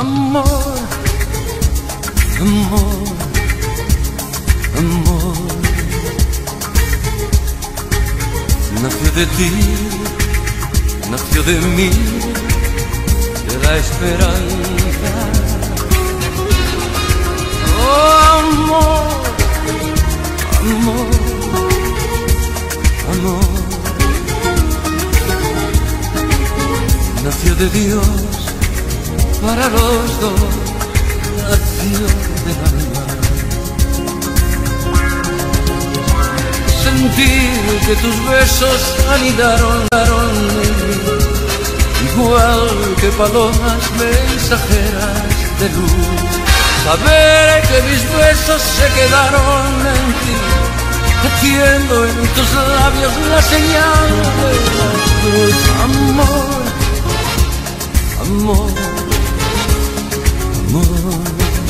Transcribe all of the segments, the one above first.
Amor, amor, amor. Nació de ti, nació de mí, de la esperanza. Oh, amor, amor, amor. Nació de Dios para los dos, nació del alma. Sentir que tus besos anidaron en mí, igual que palomas mensajeras de luz. Saber que mis besos se quedaron en ti, haciendo en tus labios la señal de la cruz. Amor, amor, amor.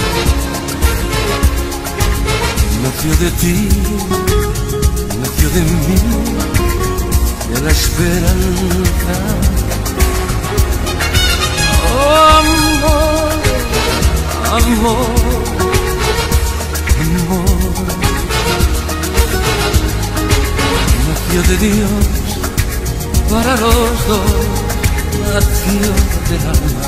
Nació de ti, nació de mí, de la esperanza. Oh, amor, amor, amor. Nació de Dios para los dos, nació del alma.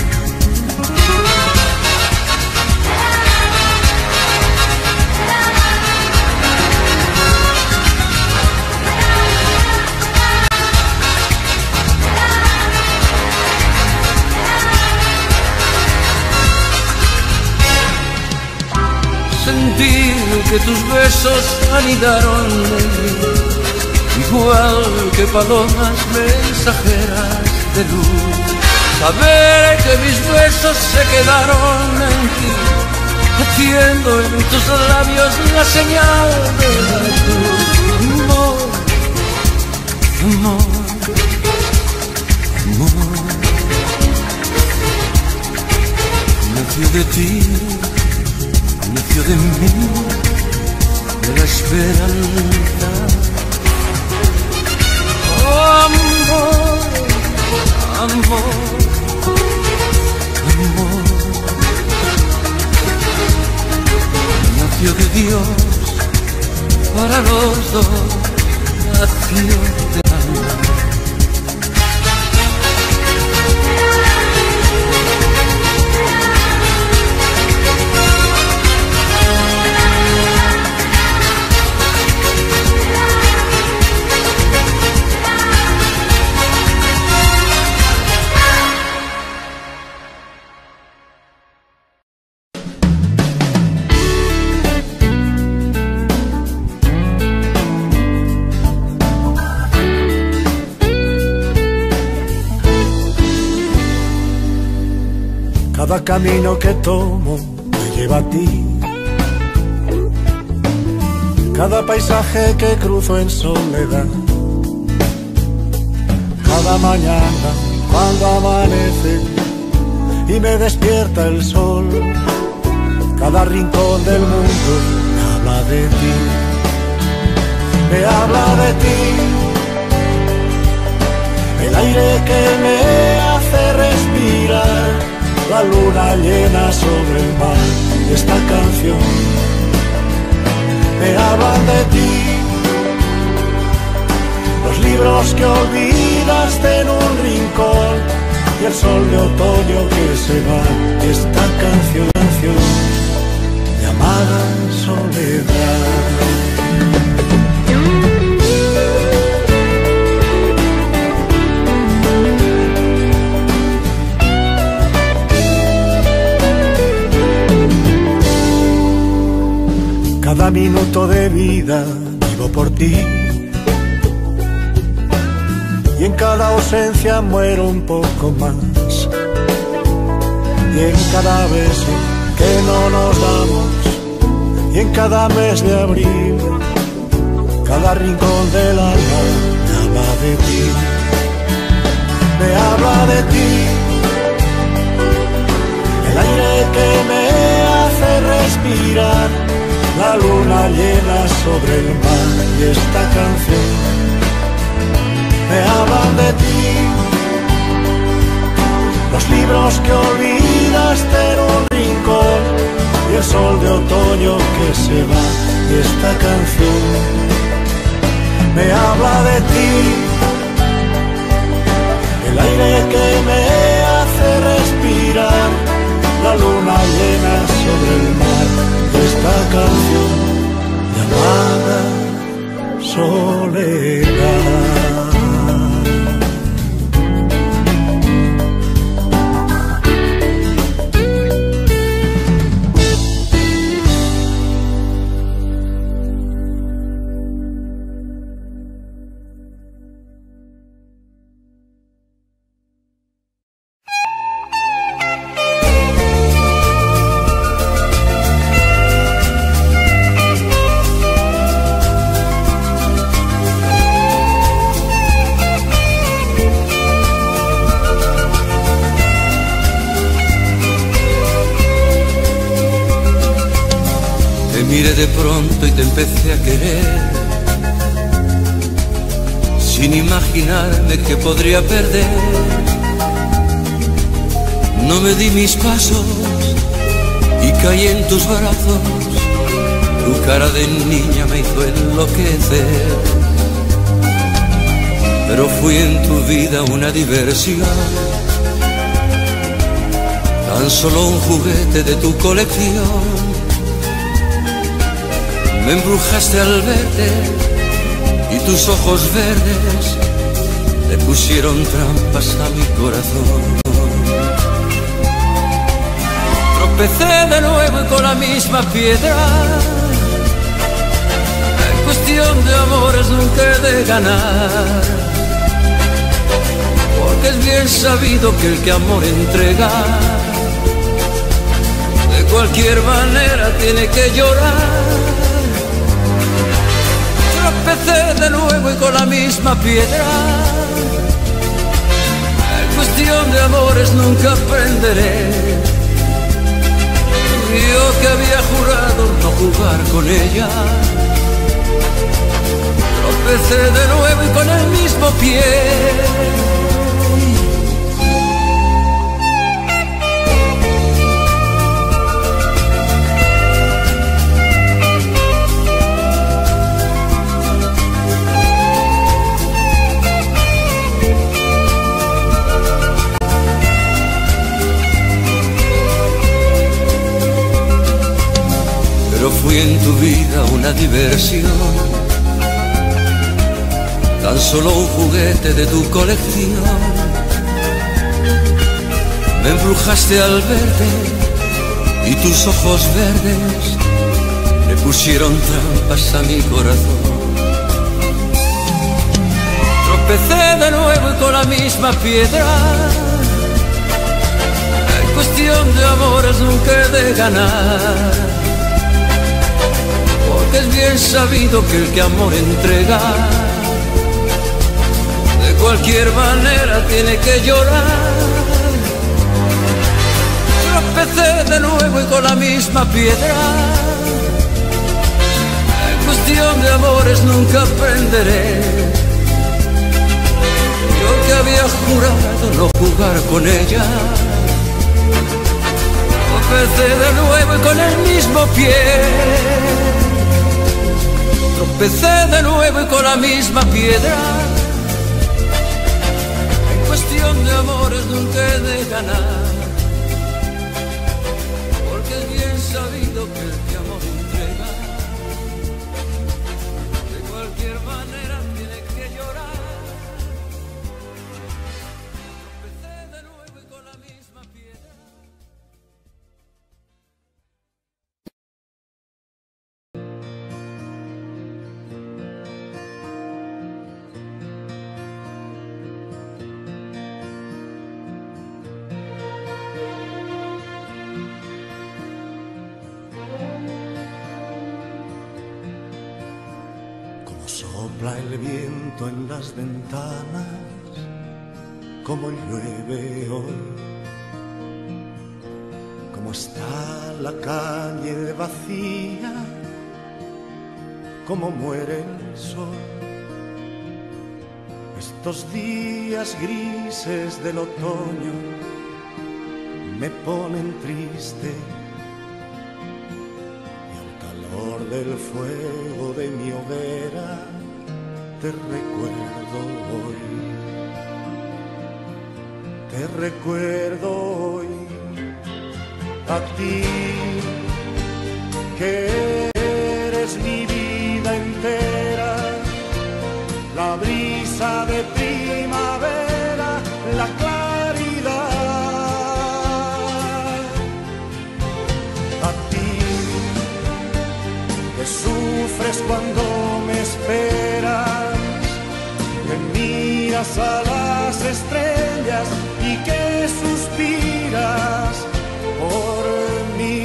Sentir que tus besos anidaron en mí, igual que palomas mensajeras de luz. Saber que mis besos se quedaron en ti, haciendo en tus labios la señal de la cruz. Amor, amor, amor. Nació de ti, nació de mí, de la esperanza. Oh, amor, amor, amor. Nació de Dios para los dos, nació del alma. Cada camino que tomo me lleva a ti. Cada paisaje que cruzo en soledad. Cada mañana cuando amanece y me despierta el sol. Cada rincón del mundo me habla de ti. Me habla de ti. El aire que me hace respirar, la luna llena sobre el mar, esta canción. Me hablan de ti, los libros que olvidaste en un rincón y el sol de otoño que se va, esta canción llamada soledad. Cada minuto de vida vivo por ti, y en cada ausencia muero un poco más, y en cada beso que no nos damos, y en cada mes de abril, cada rincón del alma me habla de ti. Me habla de ti, el aire que me hace respirar, la luna llena sobre el mar y esta canción. Me hablan de ti, los libros que olvidas dejaste en un rincón, y el sol de otoño que se va, y esta canción me habla de ti, el aire que me hace respirar, la luna llena sobre el mar, y esta canción llamada soledad. Miré de pronto y te empecé a querer, sin imaginarme que podría perder. No me di mis pasos y caí en tus brazos, tu cara de niña me hizo enloquecer. Pero fui en tu vida una diversión, tan solo un juguete de tu colección. Me embrujaste al verte y tus ojos verdes le pusieron trampas a mi corazón. Tropecé de nuevo y con la misma piedra. En cuestión de amores nunca he de ganar, porque es bien sabido que el que amor entrega, de cualquier manera tiene que llorar. Tropecé de nuevo y con la misma piedra. En cuestión de amores nunca aprenderé. Yo que había jurado no jugar con ella. Tropecé de nuevo y con el mismo pie. Pero fui en tu vida una diversión, tan solo un juguete de tu colección. Me embrujaste al verte y tus ojos verdes le pusieron trampas a mi corazón. Tropecé de nuevo y con la misma piedra. En cuestión de amores nunca he de ganar, porque es bien sabido que el que amor entrega, de cualquier manera tiene que llorar. Tropecé de nuevo y con la misma piedra. En cuestión de amores nunca aprenderé. Yo que había jurado no jugar con ella. Tropecé de nuevo y con el mismo pie. Tropecé de nuevo y con la misma piedra. En cuestión de amores nunca he de ganar, porque es bien sabido que el que amor entrega, de cualquier manera tiene que llorar. Tropecé de nuevo y con la misma piedra. Sopla el viento en las ventanas, como llueve hoy, como está la calle vacía, como muere el sol. Estos días grises del otoño me ponen triste y al calor del fuego de mi hoguera te recuerdo hoy. Te recuerdo hoy a ti, que eres mi vida entera, la brisa de primavera, la claridad. A ti, que sufres cuando me esperas, que miras a las estrellas y que suspiras por mí.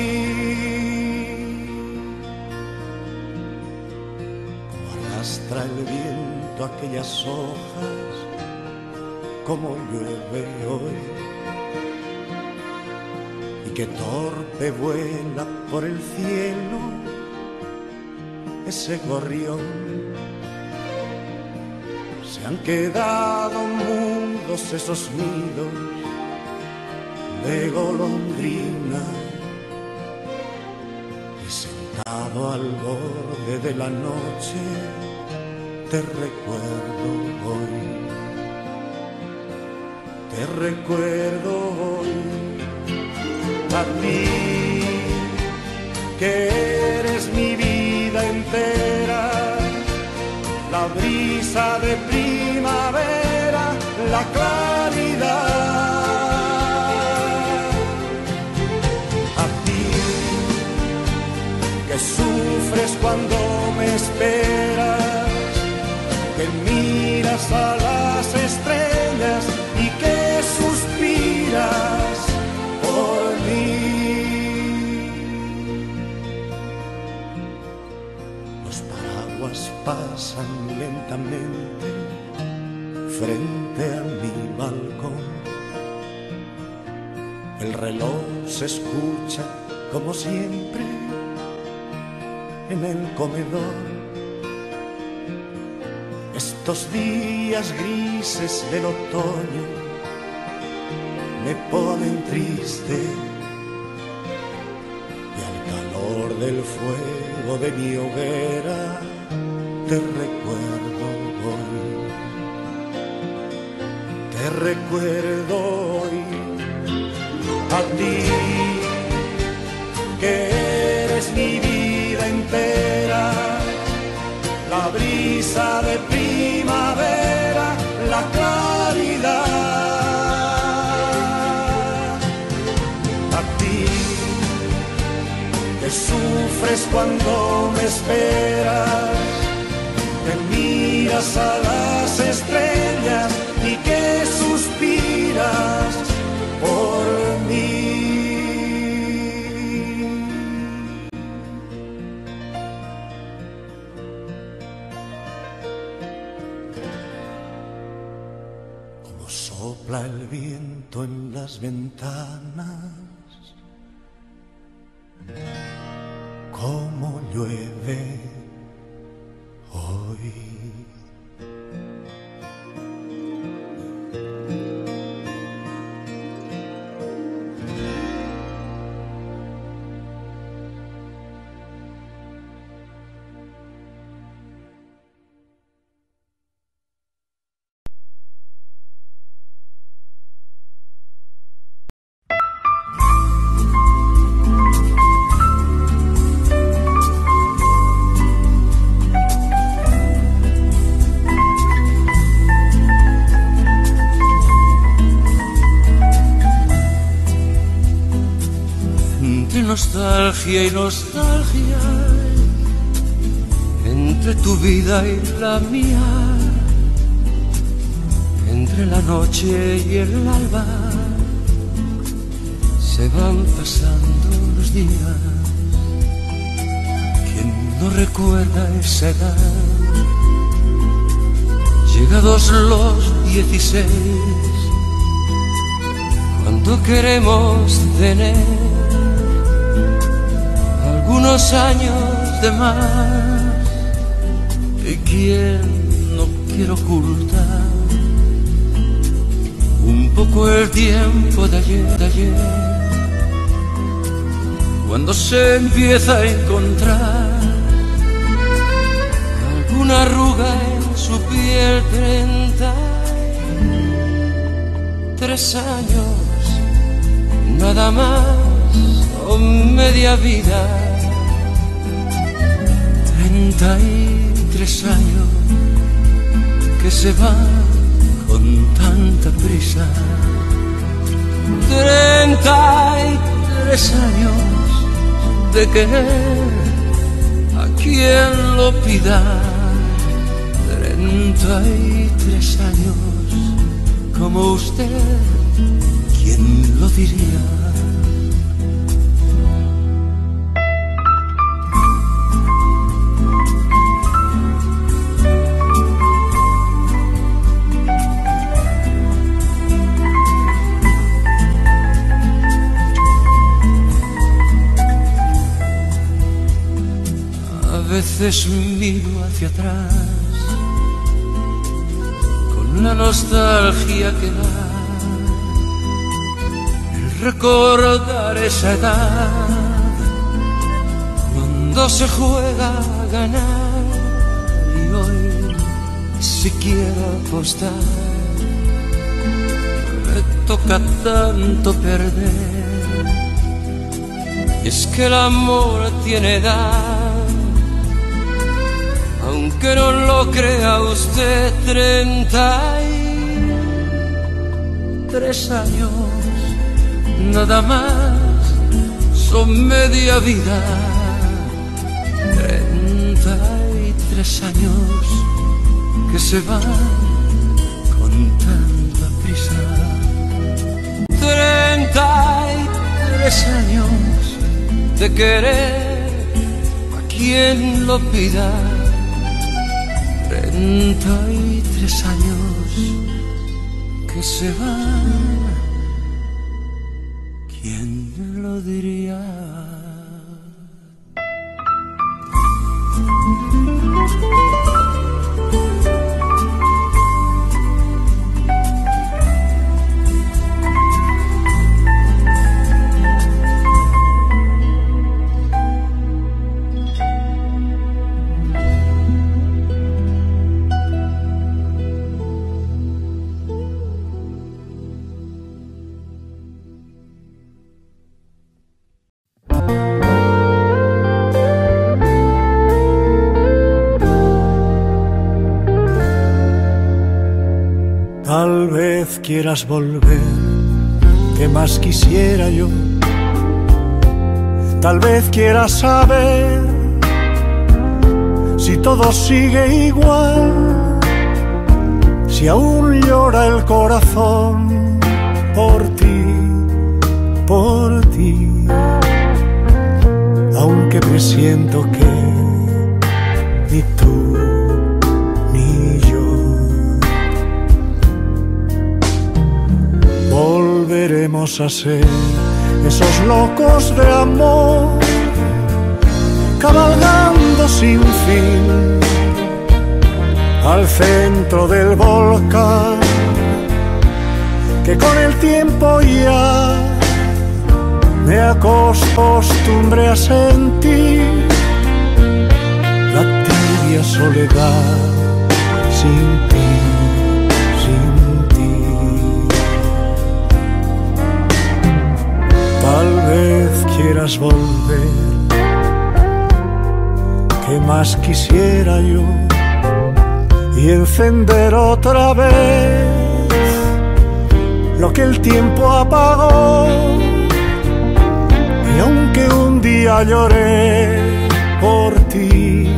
Como arrastra el viento aquellas hojas, como llueve hoy, y que torpe vuela por el cielo ese gorrión. Se han quedado mudos esos nidos de golondrina, y sentado al borde de la noche te recuerdo hoy. Te recuerdo hoy a ti, que eres mi vida entera, la brisa de primavera, la claridad. A ti, que sufres cuando me esperas, que miras a las estrellas y que suspiras por mí. Los paraguas pasan lentamente frente a mi balcón, el reloj se escucha como siempre en el comedor. Estos días grises del otoño me ponen triste y al calor del fuego de mi hoguera te recuerdo hoy. Te recuerdo hoy a ti, que eres mi vida entera, la brisa de primavera, la claridad. A ti, que sufres cuando me esperas, que miras a las estrellas y que suspiras por mí. Como sopla el viento en las ventanas, como llueve hoy. Nostalgia y nostalgia, entre tu vida y la mía, entre la noche y el alba, se van pasando los días. ¿Quién no recuerda esa edad? Llegados los 16, cuando queremos tener algunos años de más, y quién no quiere ocultar un poco el tiempo de ayer, cuando se empieza a encontrar alguna arruga en su piel. 33 años, nada más o media vida. 33 años que se van con tanta prisa. 33 años de querer a quien lo pida. 33 años como usted, ¿quién lo diría? A veces miro hacia atrás con la nostalgia que da el recordar esa edad cuando se juega a ganar. Y hoy, si quiero apostar, me toca tanto perder. Y es que el amor tiene edad, aunque no lo crea usted. 33 años, nada más, son media vida. 33 años que se van con tanta prisa. 33 años de querer a quien lo pida. 33 años que se van, ¿quién lo diría? Tal vez quieras volver, ¿qué más quisiera yo? Tal vez quieras saber si todo sigue igual, si aún llora el corazón por ti, aunque presiento que ni tú ni yo volveremos a ser esos locos de amor, cabalgando sin fin al centro del volcán, que con el tiempo ya me acostumbré a sentir la tibia soledad sin ti, sin ti. Tal vez quieras volver, ¿qué más quisiera yo? Y encender otra vez lo que el tiempo apagó. Y aunque un día lloré por ti,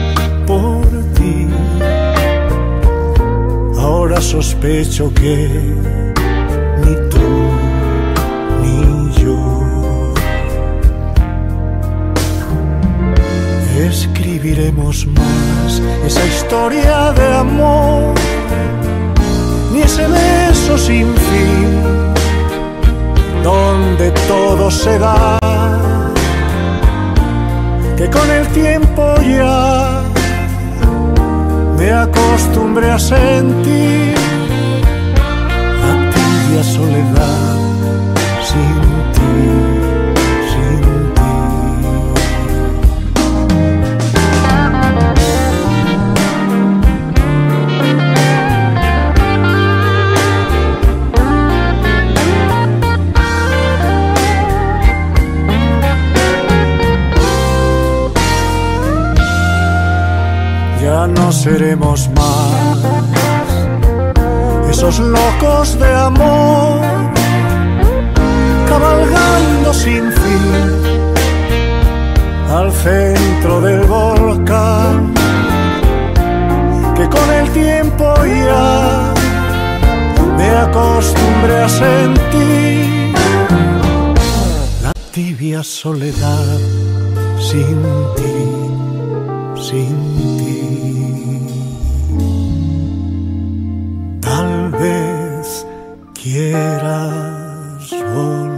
ahora sospecho que ni tú ni yo escribiremos más esa historia de amor, ni ese beso sin fin donde todo se da, que con el tiempo ya me acostumbré a sentir la tibia soledad sin ti, sin ti. seremos más esos locos de amor, cabalgando sin fin al centro del volcán, que con el tiempo ya me acostumbré a sentir la tibia soledad sin ti, sin ti. Tal vez quieras volver.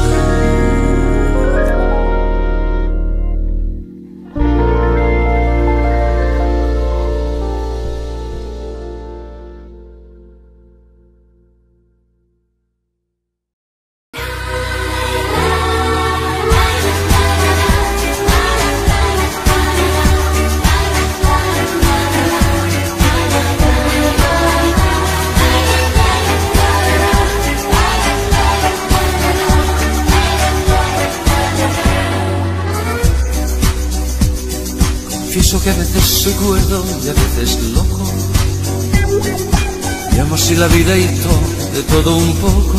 Confieso que a veces soy cuerdo y a veces loco. Llamo así la vida y de todo un poco.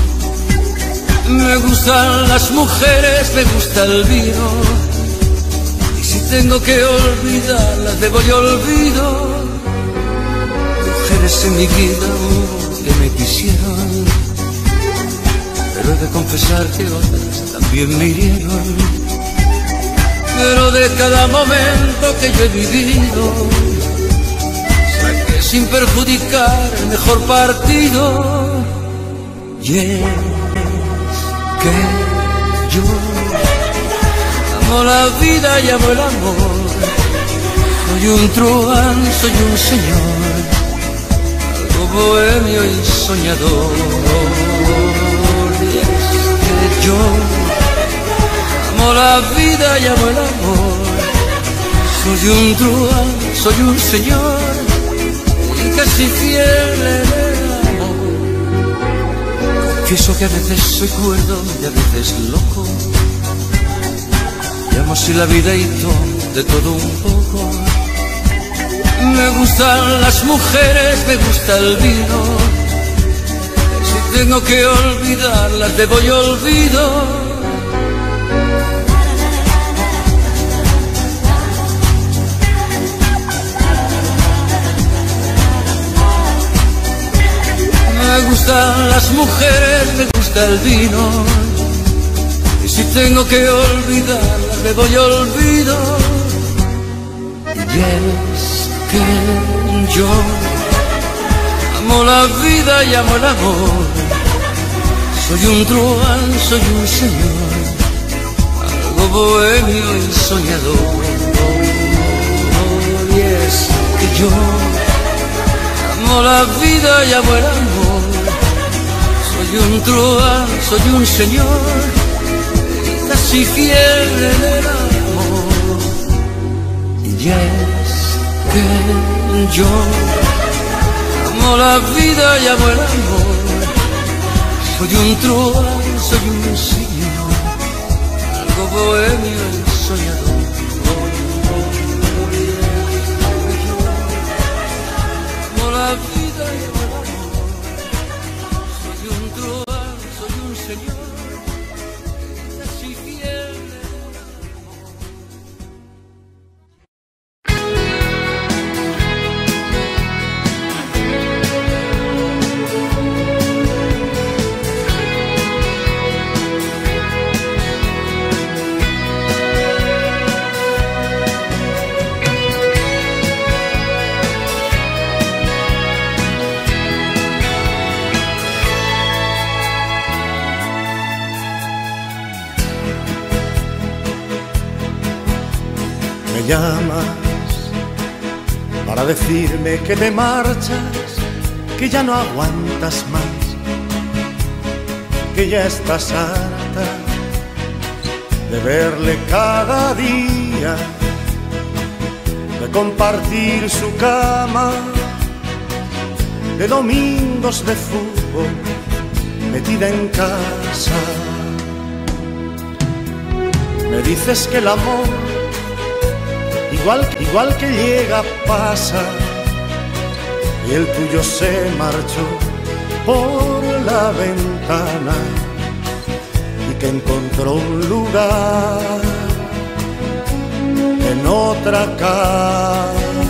Me gustan las mujeres, me gusta el vino. Y si tengo que olvidarlas, debo y olvido. Mujeres en mi vida hubo que me quisieron, pero he de confesar que otras también me hirieron. Pero de cada momento que yo he vivido, saqué sin perjudicar el mejor partido. Y es que yo amo la vida y amo el amor. Soy un truán, soy un señor, algo bohemio y soñador. Y es que yo amo la vida y amo el amor. Soy un truán, soy un señor y casi fiel en el amor. Confieso que a veces soy cuerdo y a veces loco. Llamo así la vida y de todo un poco. Me gustan las mujeres, me gusta el vino. Si tengo que olvidarlas, debo y olvido. Me gustan las mujeres, me gusta el vino. Y si tengo que olvidarlas, me voy olvido. Y es que yo amo la vida y amo el amor. Soy un truán, soy un señor, algo bohemio y soñador. Y es que yo amo la vida y amo el amor. Soy un truán, soy un señor, casi fiel en el amor. Y es que yo amo la vida y amo el amor. Soy un truán, soy un señor, algo bohemio y soñador. Amo la vida y amo el amor. Soy un truán, soy un señor, casi fiel en el amor. Me llamas para decirme que te marchas, que ya no aguantas más, que ya estás harta de verle cada día, de compartir su cama, de domingos de fútbol metida en casa. Me dices que el amor igual que llega, pasa, y el tuyo se marchó por la ventana y que encontró un lugar en otra cama.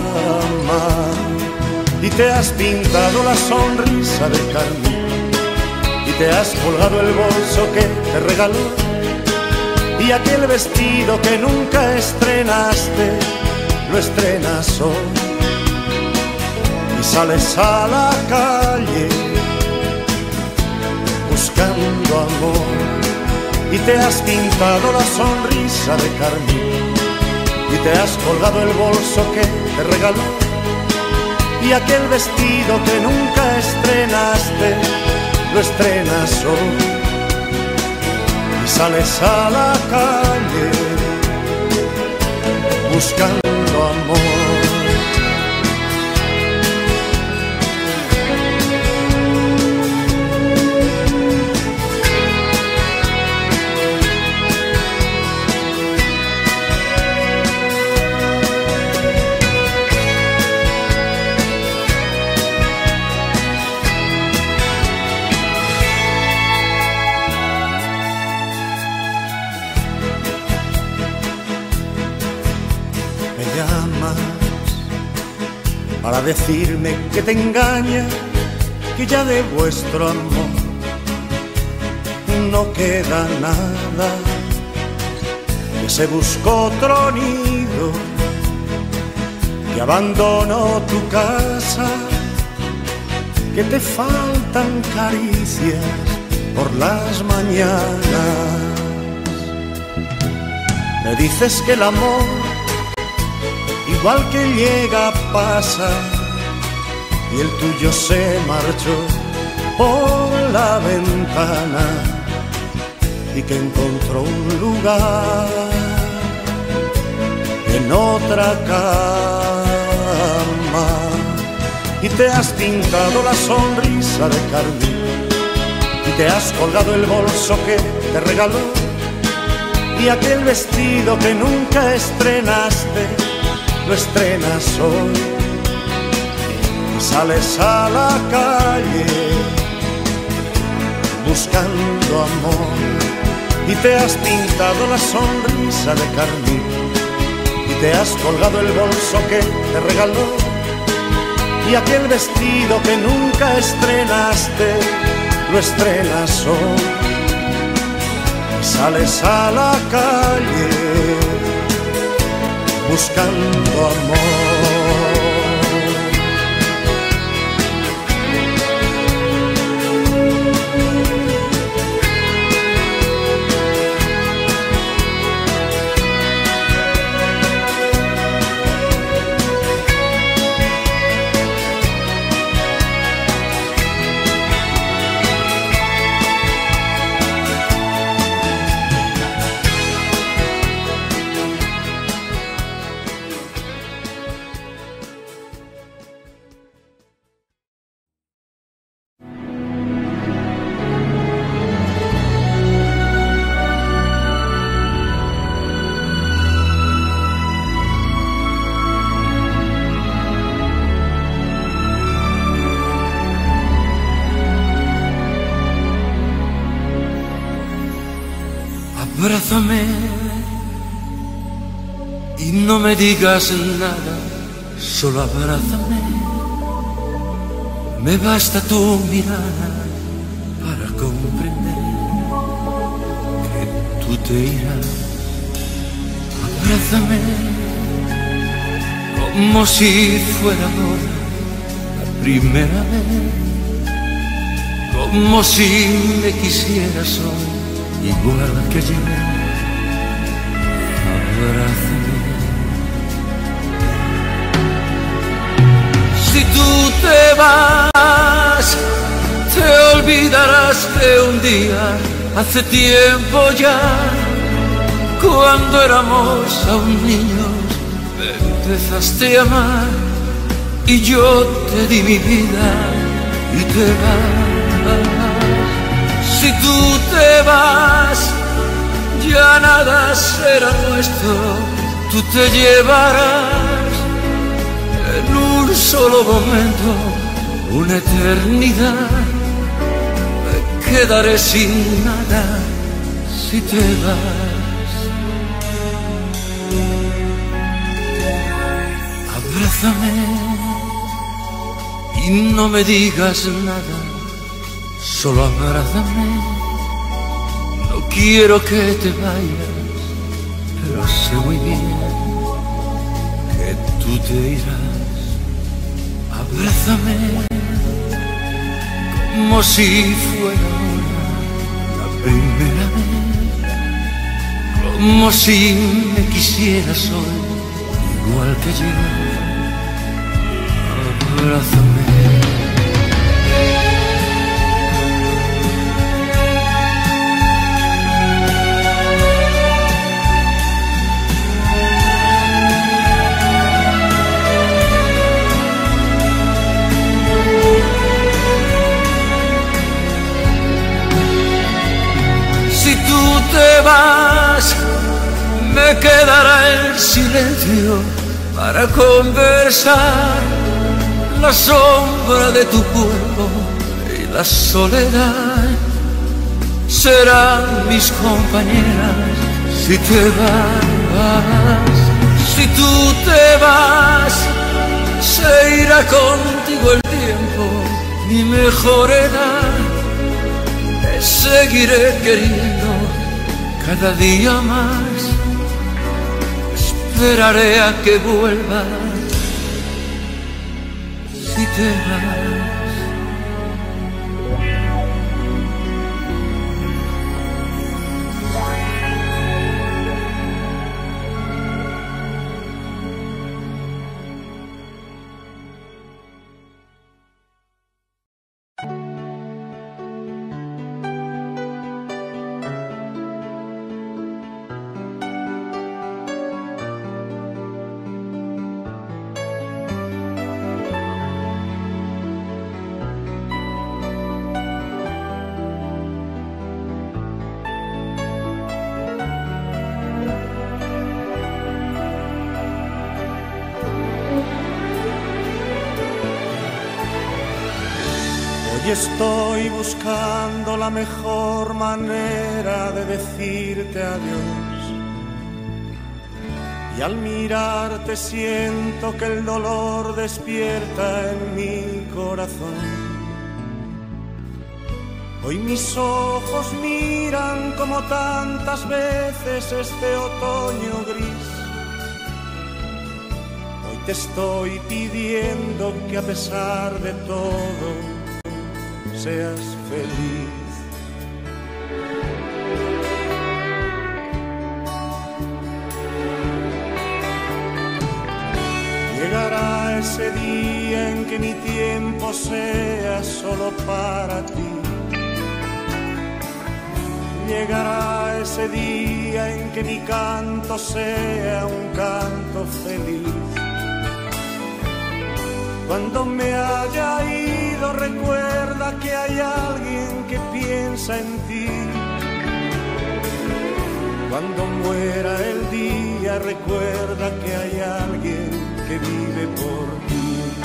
Y te has pintado la sonrisa de carmín y te has colgado el bolso que te regaló y aquel vestido que nunca estrenaste, lo estrenas hoy. Y sales a la calle buscando amor y te has pintado la sonrisa de carmín y te has colgado el bolso que te regaló y aquel vestido que nunca estrenaste, lo estrenas hoy. Y sales a la calle buscando amor. Para decirme que te engaña, que ya de vuestro amor no queda nada, que se buscó otro nido, que abandonó tu casa, que te faltan caricias por las mañanas. Me dices que el amor igual que llega, pasa, y el tuyo se marchó por la ventana y que encontró un lugar en otra cama. Y te has pintado la sonrisa de carmín y te has colgado el bolso que te regaló y aquel vestido que nunca estrenaste, lo estrenas hoy. Y sales a la calle buscando amor y te has pintado la sonrisa de carmín y te has colgado el bolso que te regaló y aquel vestido que nunca estrenaste, lo estrenas hoy. Y sales a la calle buscando amor. Abrázame y no me digas nada, solo abrázame. Me basta tu mirada para comprender que tú te irás. Abrázame como si fuera ahora la primera vez, como si me quisieras hoy igual que ayer. Abrázame. Si tú te vas, te olvidarás que un día, hace tiempo ya, cuando éramos aún niños, me empezaste a amar y yo te di mi vida y te vas. Si tú te vas, ya nada será nuestro, tú te llevarás en un solo momento una eternidad. Me quedaré sin nada si te vas. Abrázame y no me digas nada, solo abrázame. No quiero que te vayas, pero sé muy bien que tú te irás. Abrázame como si fuera la primera vez, como si me quisieras hoy igual que yo. Abrázame. Te vas, me quedará el silencio para conversar, la sombra de tu cuerpo y la soledad serán mis compañeras. Si te vas, si tú te vas, se irá contigo el tiempo, mi mejor edad. Te seguiré queriendo cada día más, esperaré a que vuelvas si te vas. Y estoy buscando la mejor manera de decirte adiós. Y al mirarte siento que el dolor despierta en mi corazón. Hoy mis ojos miran como tantas veces este otoño gris. Hoy te estoy pidiendo que a pesar de todo seas feliz. Llegará ese día en que mi tiempo sea solo para ti. Llegará ese día en que mi canto sea un canto feliz. Cuando me haya ido, recuerda que hay alguien que piensa en ti. Cuando muera el día, recuerda que hay alguien que vive por ti.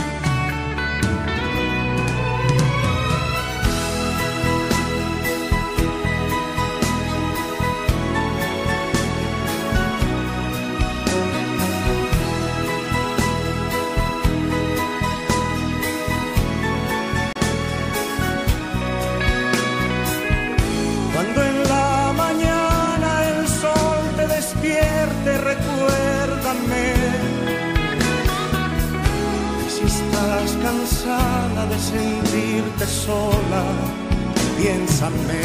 Cuando en la mañana el sol te despierte, recuérdame. Si estás cansada de sentirte sola, piénsame.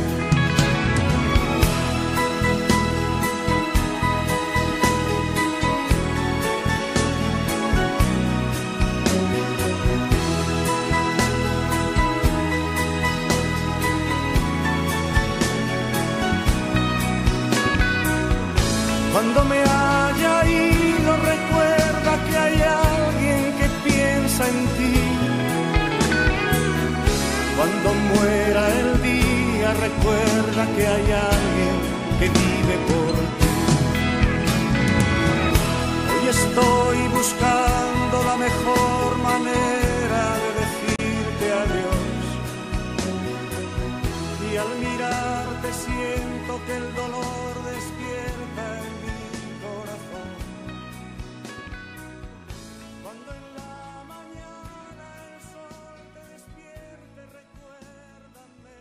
Cuando me haya ido, recuerda que hay alguien que piensa en ti. Cuando muera el día, recuerda que hay alguien que vive por ti. estoy buscando la mejor manera de decirte adiós. Y al mirarte siento que el dolor despierta en mi corazón. Cuando en la mañana el sol te despierte, recuérdame.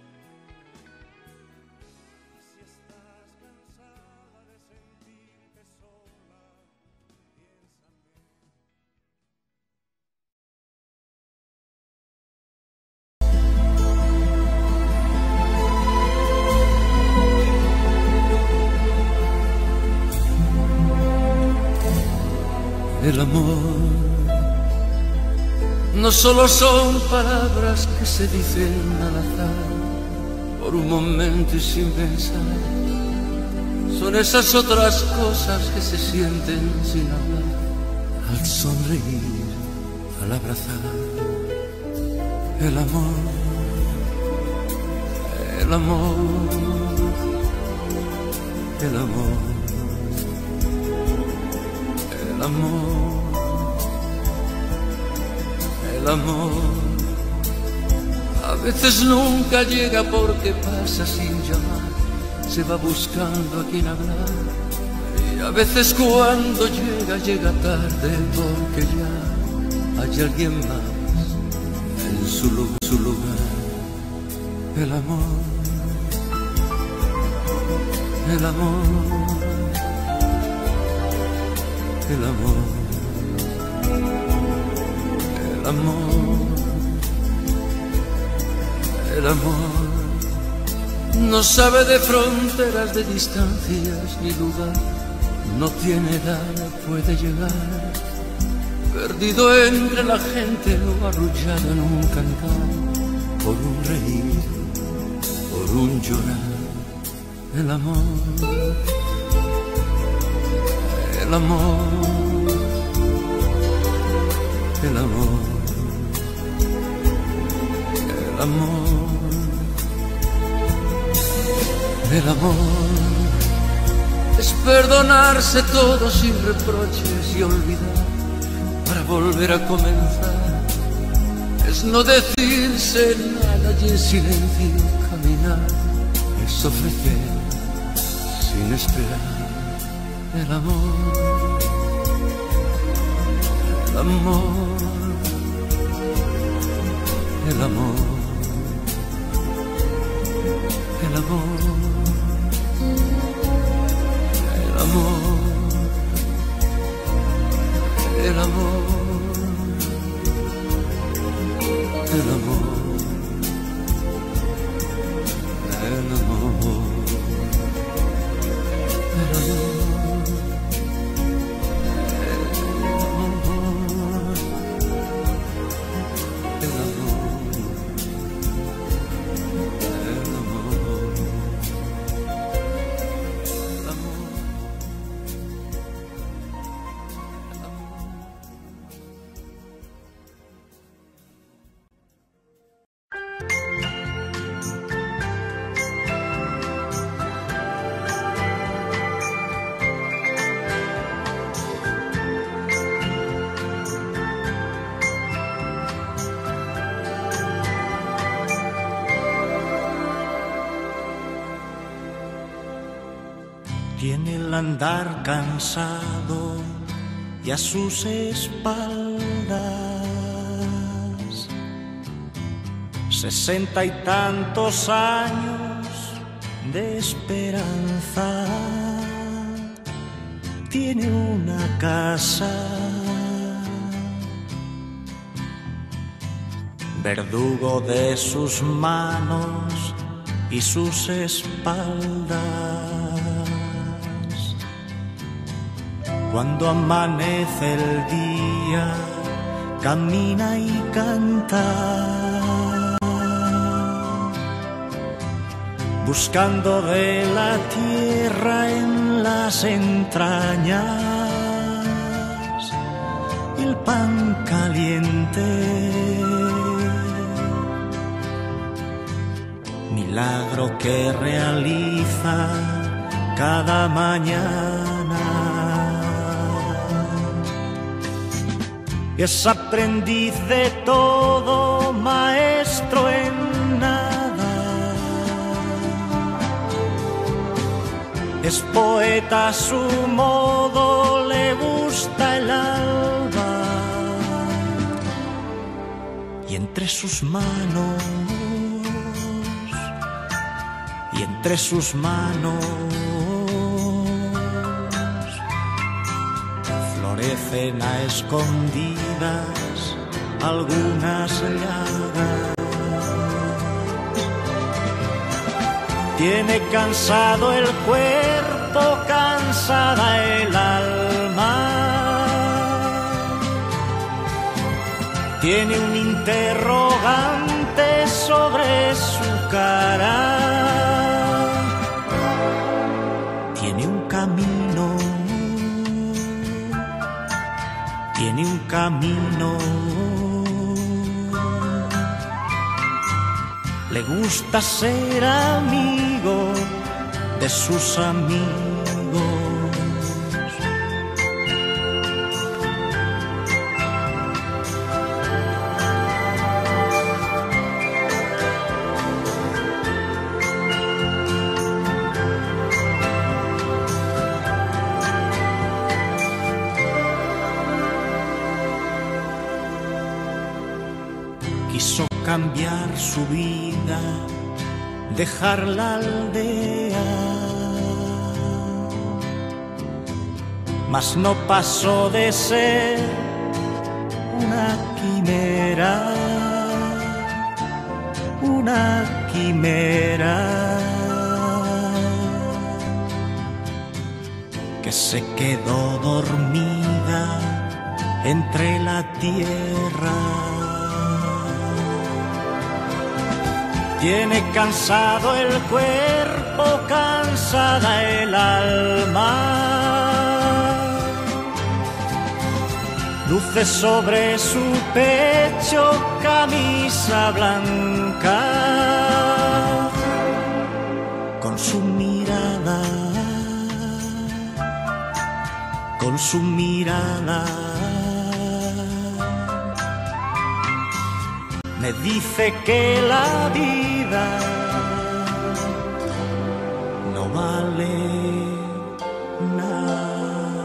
Y si estás cansada de sentirte sola, El amor no solo son palabras que se dicen al azar, por un momento y sin pensar. Son esas otras cosas que se sienten sin hablar, al sonreír, al abrazar. El amor, el amor, el amor. El amor, el amor, a veces nunca llega porque pasa sin llamar, se va buscando a quien hablar, y a veces cuando llega, llega tarde porque ya hay alguien más en su lugar. El amor, el amor, el amor, el amor, el amor, no sabe de fronteras, de distancias ni lugar, no tiene edad, puede llegar, perdido entre la gente o arrullado en un cantar, por un reír, por un llorar. El amor, el amor, el amor, el amor, el amor es perdonarse todo sin reproches y olvidar para volver a comenzar, es no decirse nada y en silencio caminar, es ofrecer sin esperar. El amor, el amor, el amor, el amor, el amor, el amor, el amor, el amor, el amor. Tiene el andar cansado y a sus espaldas 60 y tantos años de esperanza. Tiene una casa, verdugo de sus manos y sus espaldas. Cuando amanece el día, camina y canta, buscando de la tierra en las entrañas el pan caliente, milagro que realiza cada mañana. y es aprendiz de todo, maestro en nada. Es poeta a su modo, le gusta el alba, y entre sus manos, y entre sus manos florecen a escondidas algunas llagas. Tiene cansado el cuerpo, cansada el alma. Tiene un interrogante sobre su cara. Tiene un camino, tiene un camino. Le gusta ser amigo de sus amigos. Quiso cambiar su vida, dejar la aldea, mas no pasó de ser una quimera, una quimera que se quedó dormida entre la tierra. Tiene cansado el cuerpo, cansada el alma. Luce sobre su pecho camisa blanca. Con su mirada, con su mirada, me dice que la vida no vale nada.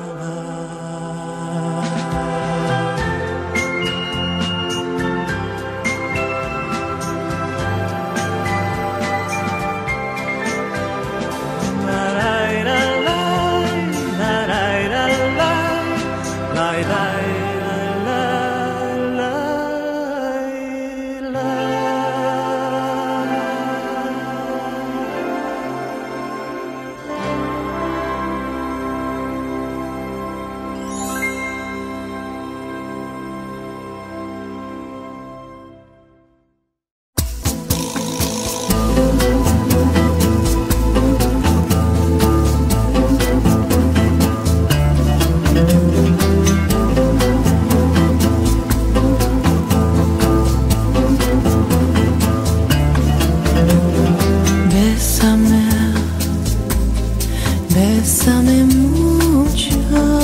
Bésame mucho,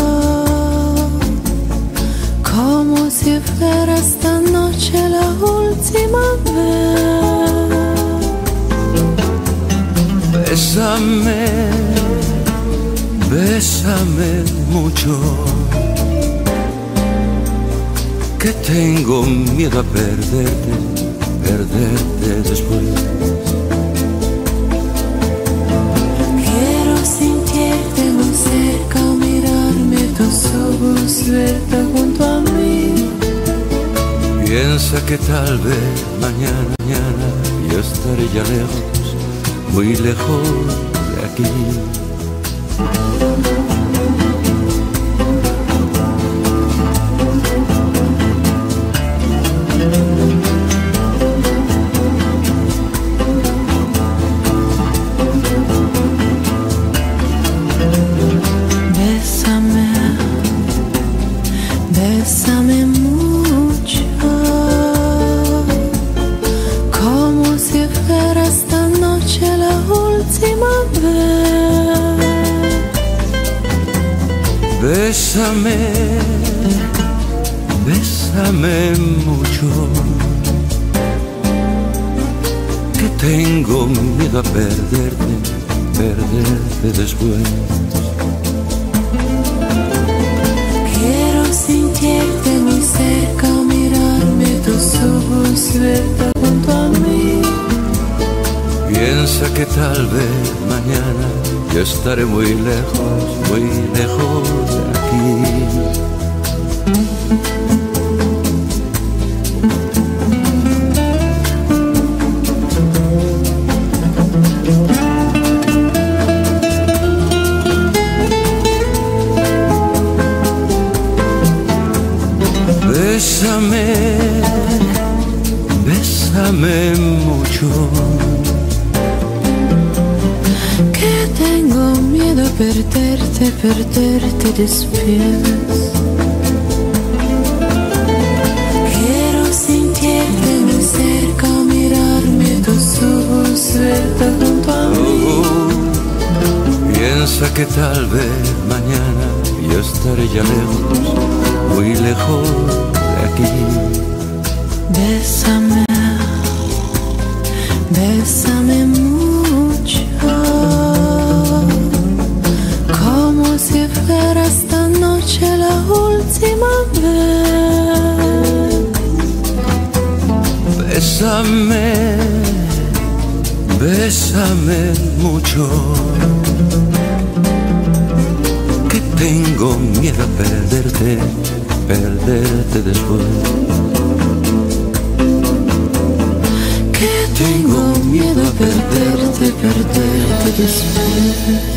como si fuera esta noche la última vez. Bésame, bésame mucho, que tengo miedo a perderte, perderte después. Verte junto a mí. Piensa que tal vez mañana yo estaré ya lejos, muy lejos de aquí. Bésame mucho, como si fuera esta noche la última vez. Bésame, bésame. Bésame mucho, que tengo miedo a perderte, perderte después. Quiero sentirte muy cerca, mirarme tus ojos, verte junto a mí. Piensa que tal vez mañana yo estaré muy lejos de aquí. Bésame, bésame mucho, Que tengo miedo a perderte, perderte después. Quiero sentirte muy cerca, mirarme tus ojos, verte junto a mí. Piensa que tal vez mañana yo estaré ya lejos, muy lejos de aquí. Bésame, bésame mucho, como si fuera esta noche la última vez. Bésame, bésame mucho, que tengo miedo a perderte, perderte después. Que tengo miedo a perderte, perderte después.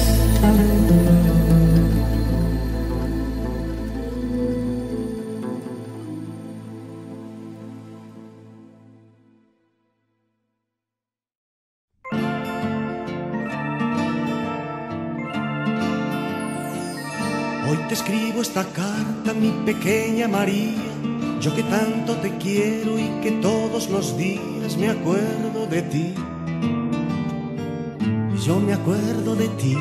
Hoy te escribo esta carta, mi pequeña María, yo que tanto te quiero y que todos los días me acuerdo de ti. Yo me acuerdo de ti.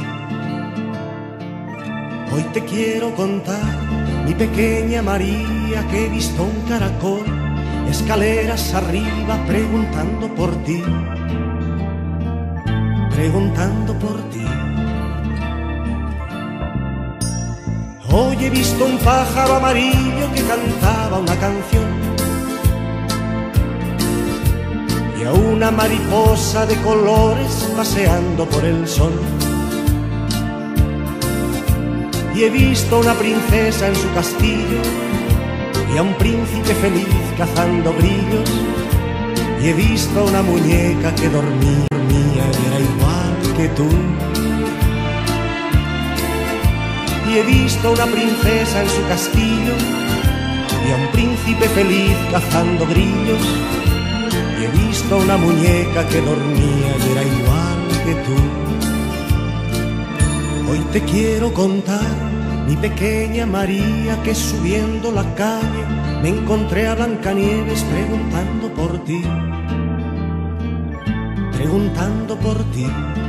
Hoy te quiero contar, mi pequeña María, que he visto un caracol escaleras arriba preguntando por ti, preguntando por ti. Hoy he visto un pájaro amarillo que cantaba una canción y a una mariposa de colores paseando por el sol. Y he visto una princesa en su castillo y a un príncipe feliz cazando grillos. Y he visto una muñeca que dormía y era igual que tú. Y he visto una princesa en su castillo y a un príncipe feliz cazando grillos. Y he visto una muñeca que dormía y era igual que tú. Hoy te quiero contar, mi pequeña María, que subiendo la calle me encontré a Blancanieves preguntando por ti, preguntando por ti.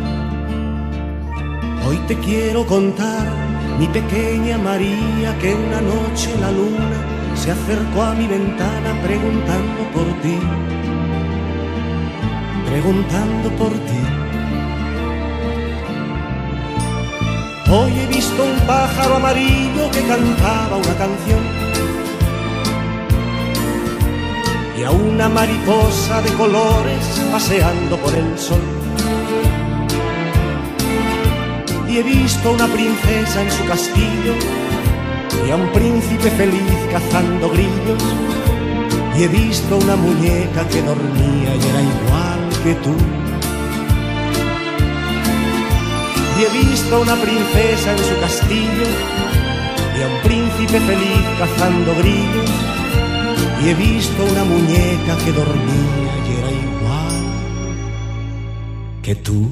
Hoy te quiero contar, mi pequeña María, que una noche la luna se acercó a mi ventana preguntando por ti, preguntando por ti. Hoy he visto un pájaro amarillo que cantaba una canción y a una mariposa de colores paseando por el sol. Y he visto una princesa en su castillo y a un príncipe feliz cazando grillos. Y he visto una muñeca que dormía y era igual que tú. Y he visto una princesa en su castillo y a un príncipe feliz cazando grillos. Y he visto una muñeca que dormía y era igual que tú.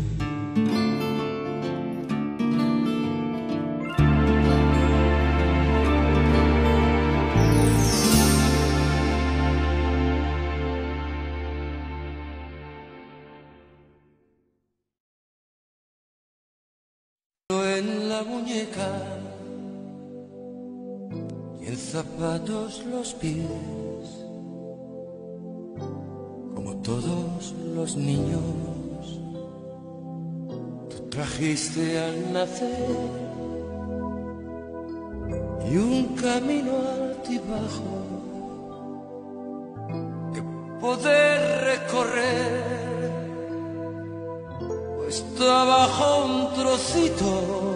En la muñeca y en zapatos los pies, como todos los niños, tú trajiste al nacer y un camino altibajo de poder recorrer, cuesta abajo un trocito,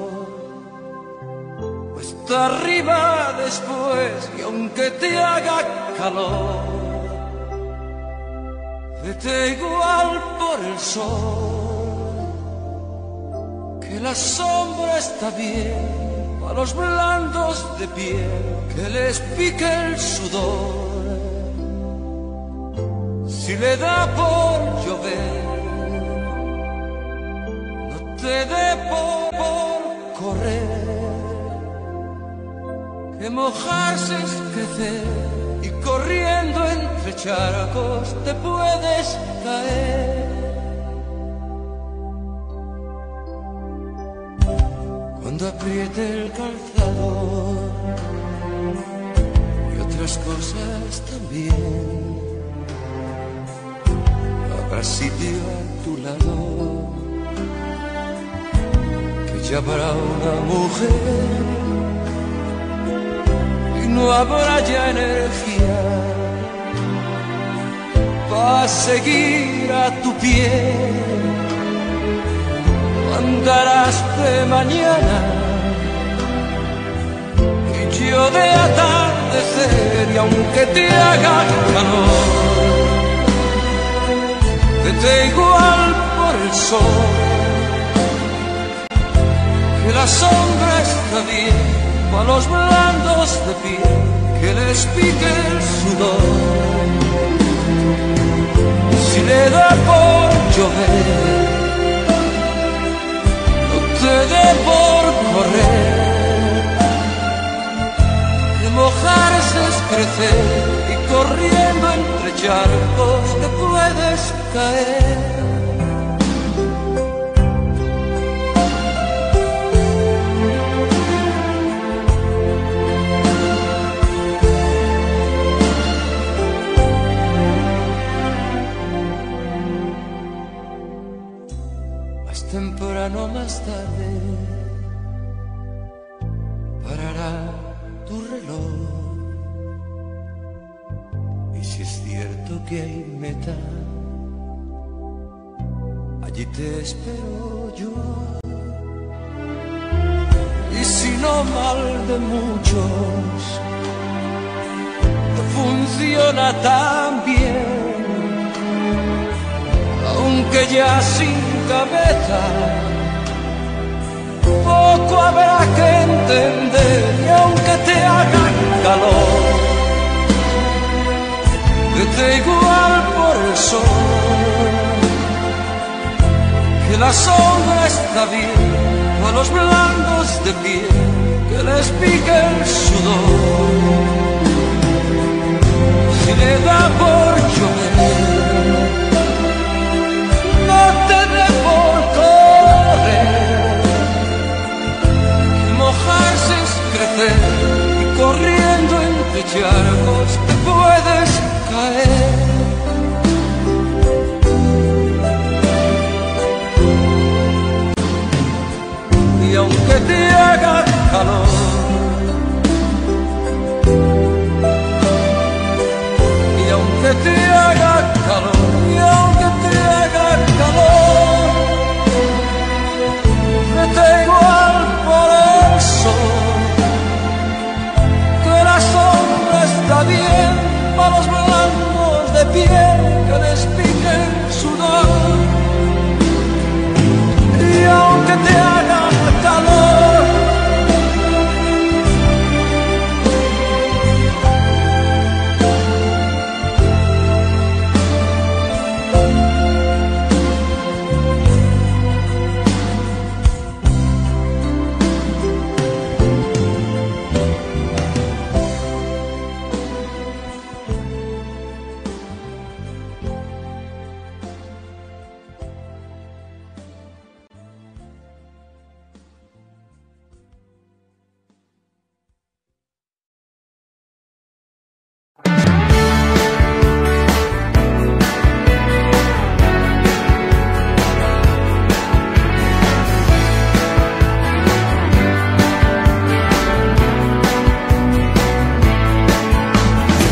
cuesta arriba después, y aunque te haga calor, vete igual por el sol, que la sombra está bien a los blandos de piel, que les pique el sudor, si le da por llover, no te dé por correr, que mojarse es crecer, y corriendo entre charcos te puedes caer. Cuando apriete el calzador y otras cosas también, no habrá sitio a tu lado, que ya habrá una mujer y no habrá ya energía para seguir a tu pie. Andarás de mañana y yo de atardecer, y aunque te haga calor, vete igual por el sol, que la sombra está bien para los blandos de piel, que les pique el sudor, si le da por llover, te dé por correr, que mojarse es crecer, y corriendo entre charcos te puedes caer. Temprano más tarde parará tu reloj, y si es cierto que hay meta, allí te espero yo, y si no mal de muchos funciona tan bien, aunque ya sin cabeza, poco habrá que entender, y aunque te haga calor, vete igual por el sol, que la sombra está bien a los blandos de piel, que les pique el sudor, si le da por llover, no te dé por correr, que mojarse es crecer, y corriendo entre charcos te puedes caer. Y aunque te haga calor, y aunque te haga calor, y aunque te haga calor, vete igual por el sol, que la sombra está bien para los blancos de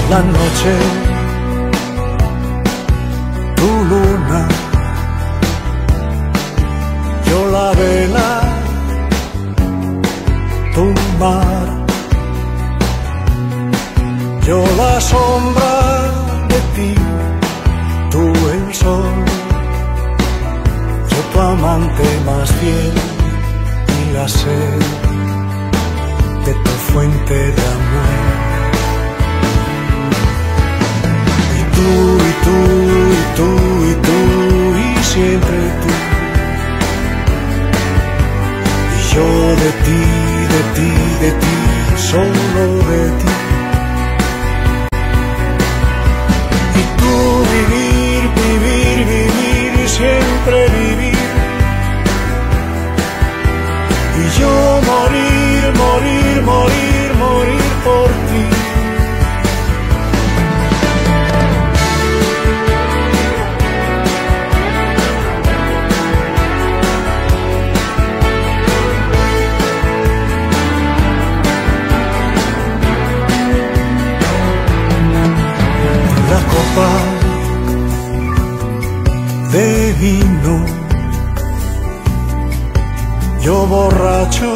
la noche, tu luna, yo la vela, tu mar, yo la sombra de ti, tú el sol, yo tu amante más fiel y la sed de tu fuente de amor. Y tú, y tú, y tú, y tú, y siempre tú. Y yo de ti, de ti, de ti, solo de ti. Y tú vivir, vivir, vivir, y siempre vivir. Y yo morir, morir, morir, morir por ti. La copa de vino, yo borracho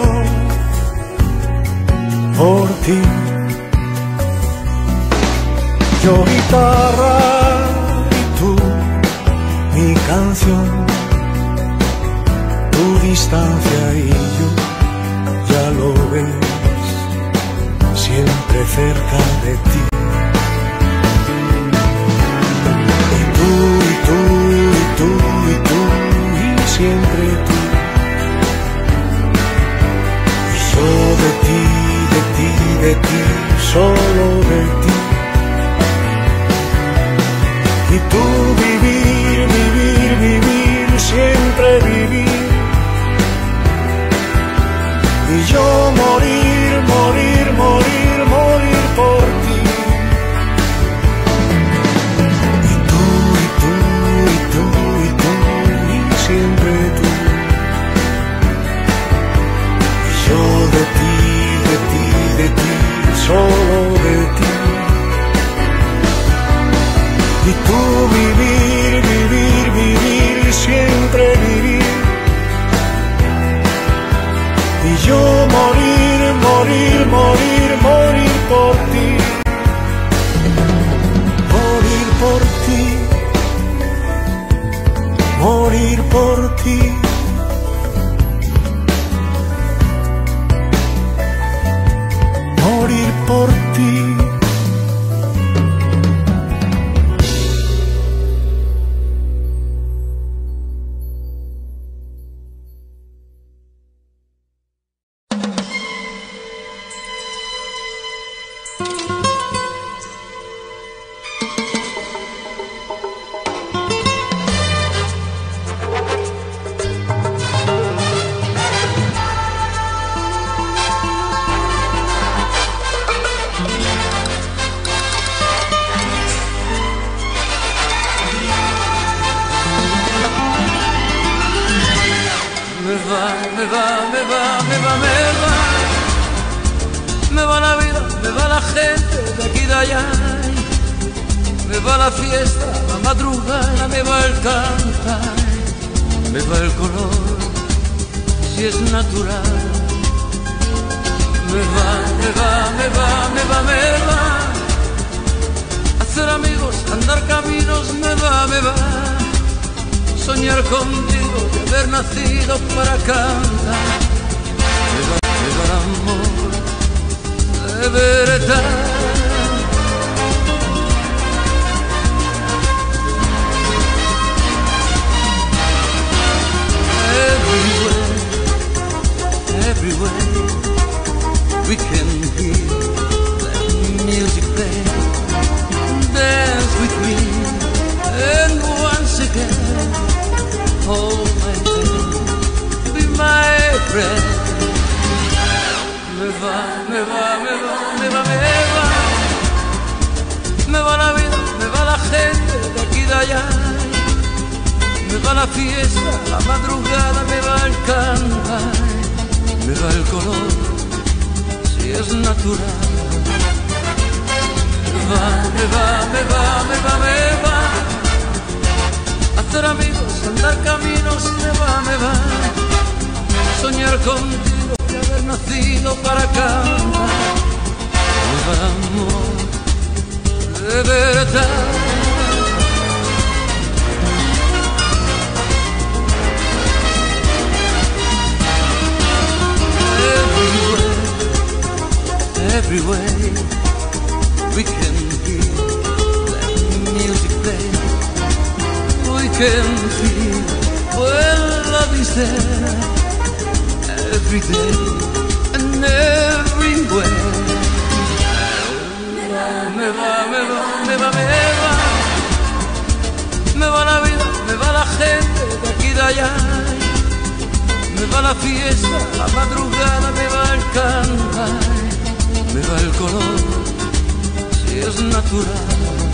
por ti, yo guitarra y tú mi canción, tu distancia y yo, ya lo ves, siempre cerca de ti. Y tú, y tú, y tú, y tú, y siempre tú. Yo de ti, de ti, de ti, solo de ti. Y tú vivir, vivir, vivir, siempre vivir. Y yo morir, morir, morir, morir por ti. Y tú, y tú, y tú, y tú, y siempre tú. Yo de ti, de ti, de ti, solo de ti. Y tú vivir, vivir, vivir, siempre vivir. Y yo morir, morir, morir, morir por ti. Morir por ti. Morir por ti. Morir por ti. Me va la vida, me va la gente de aquí de allá. Me va la fiesta, la madrugada, me va el cantar, me va el color, si es natural. Me va, me va, me va, me va, me va. Hacer amigos, andar caminos, me va, me va. Soñar contigo de haber nacido para cantar. Me va el amor de verdad. Everywhere we can hear that music play. Dance with me, and once again, hold my hand, be my friend. Me va, me va, me va, me va, me va. Me va la vida, me va la gente de aquí de allá. Me va la fiesta, la madrugada, me va el cantar. Me va el color, si es natural. Me Hacer amigos, andar caminos, me va. Soñar contigo y haber nacido para cantar. Me va, amor, de verdad. Everywhere we can hear that music play, we can feel when love is there. Every day and everywhere. Me va la vida, me va la gente de aquí y de allá. Me va la fiesta, la madrugada, me va el cantar. Me va el color, si es natural.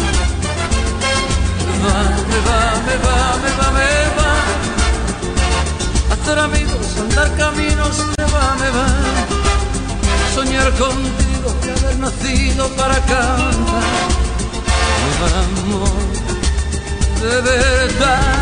Me va. Hacer amigos, andar caminos, me va. Soñar contigo y haber nacido para cantar. Me va, amor, de verdad.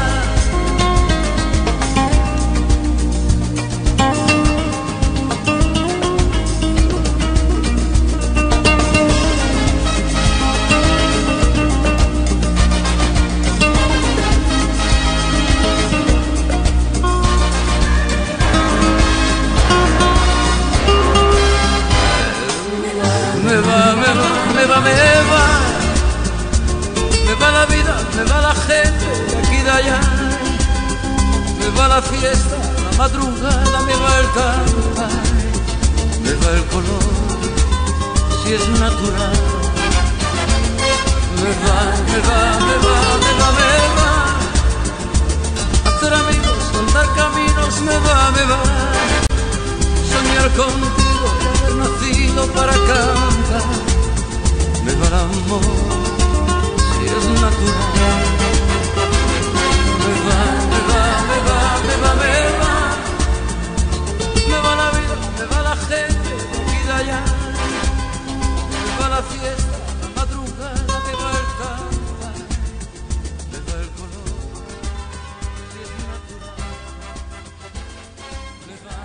Me va la vida, me va la gente de aquí y de allá. Me va la fiesta, la madrugada, me va el cantar. Me va el color, si es natural. Me va. Hacer amigos, andar caminos, me va. Soñar contigo y haber nacido para cantar. Me va el amor, si es natural. Me va la vida, me va la gente de aquí y de allá. Me va la fiesta, la madrugada, me va el cantar. Me va el color, si es natural. Me va.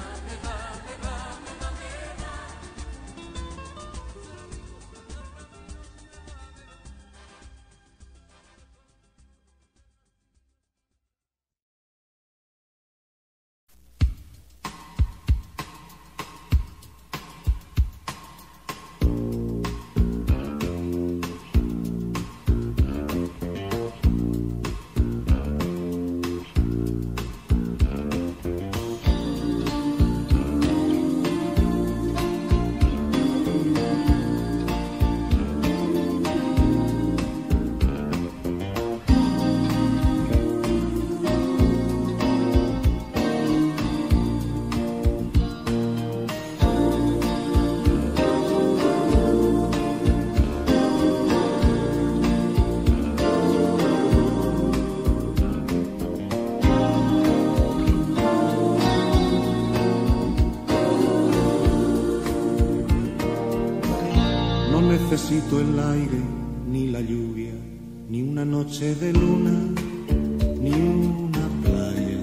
Necesito el aire, ni la lluvia, ni una noche de luna, ni una playa,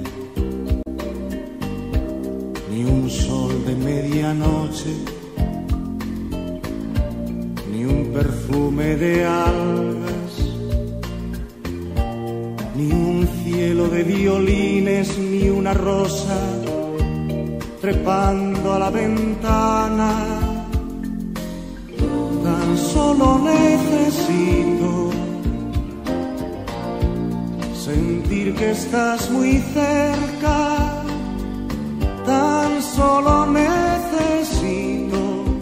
ni un sol de medianoche, ni un perfume de algas, ni un cielo de violines, ni una rosa trepando a la ventana. Tan solo necesito sentir que estás muy cerca. Tan solo necesito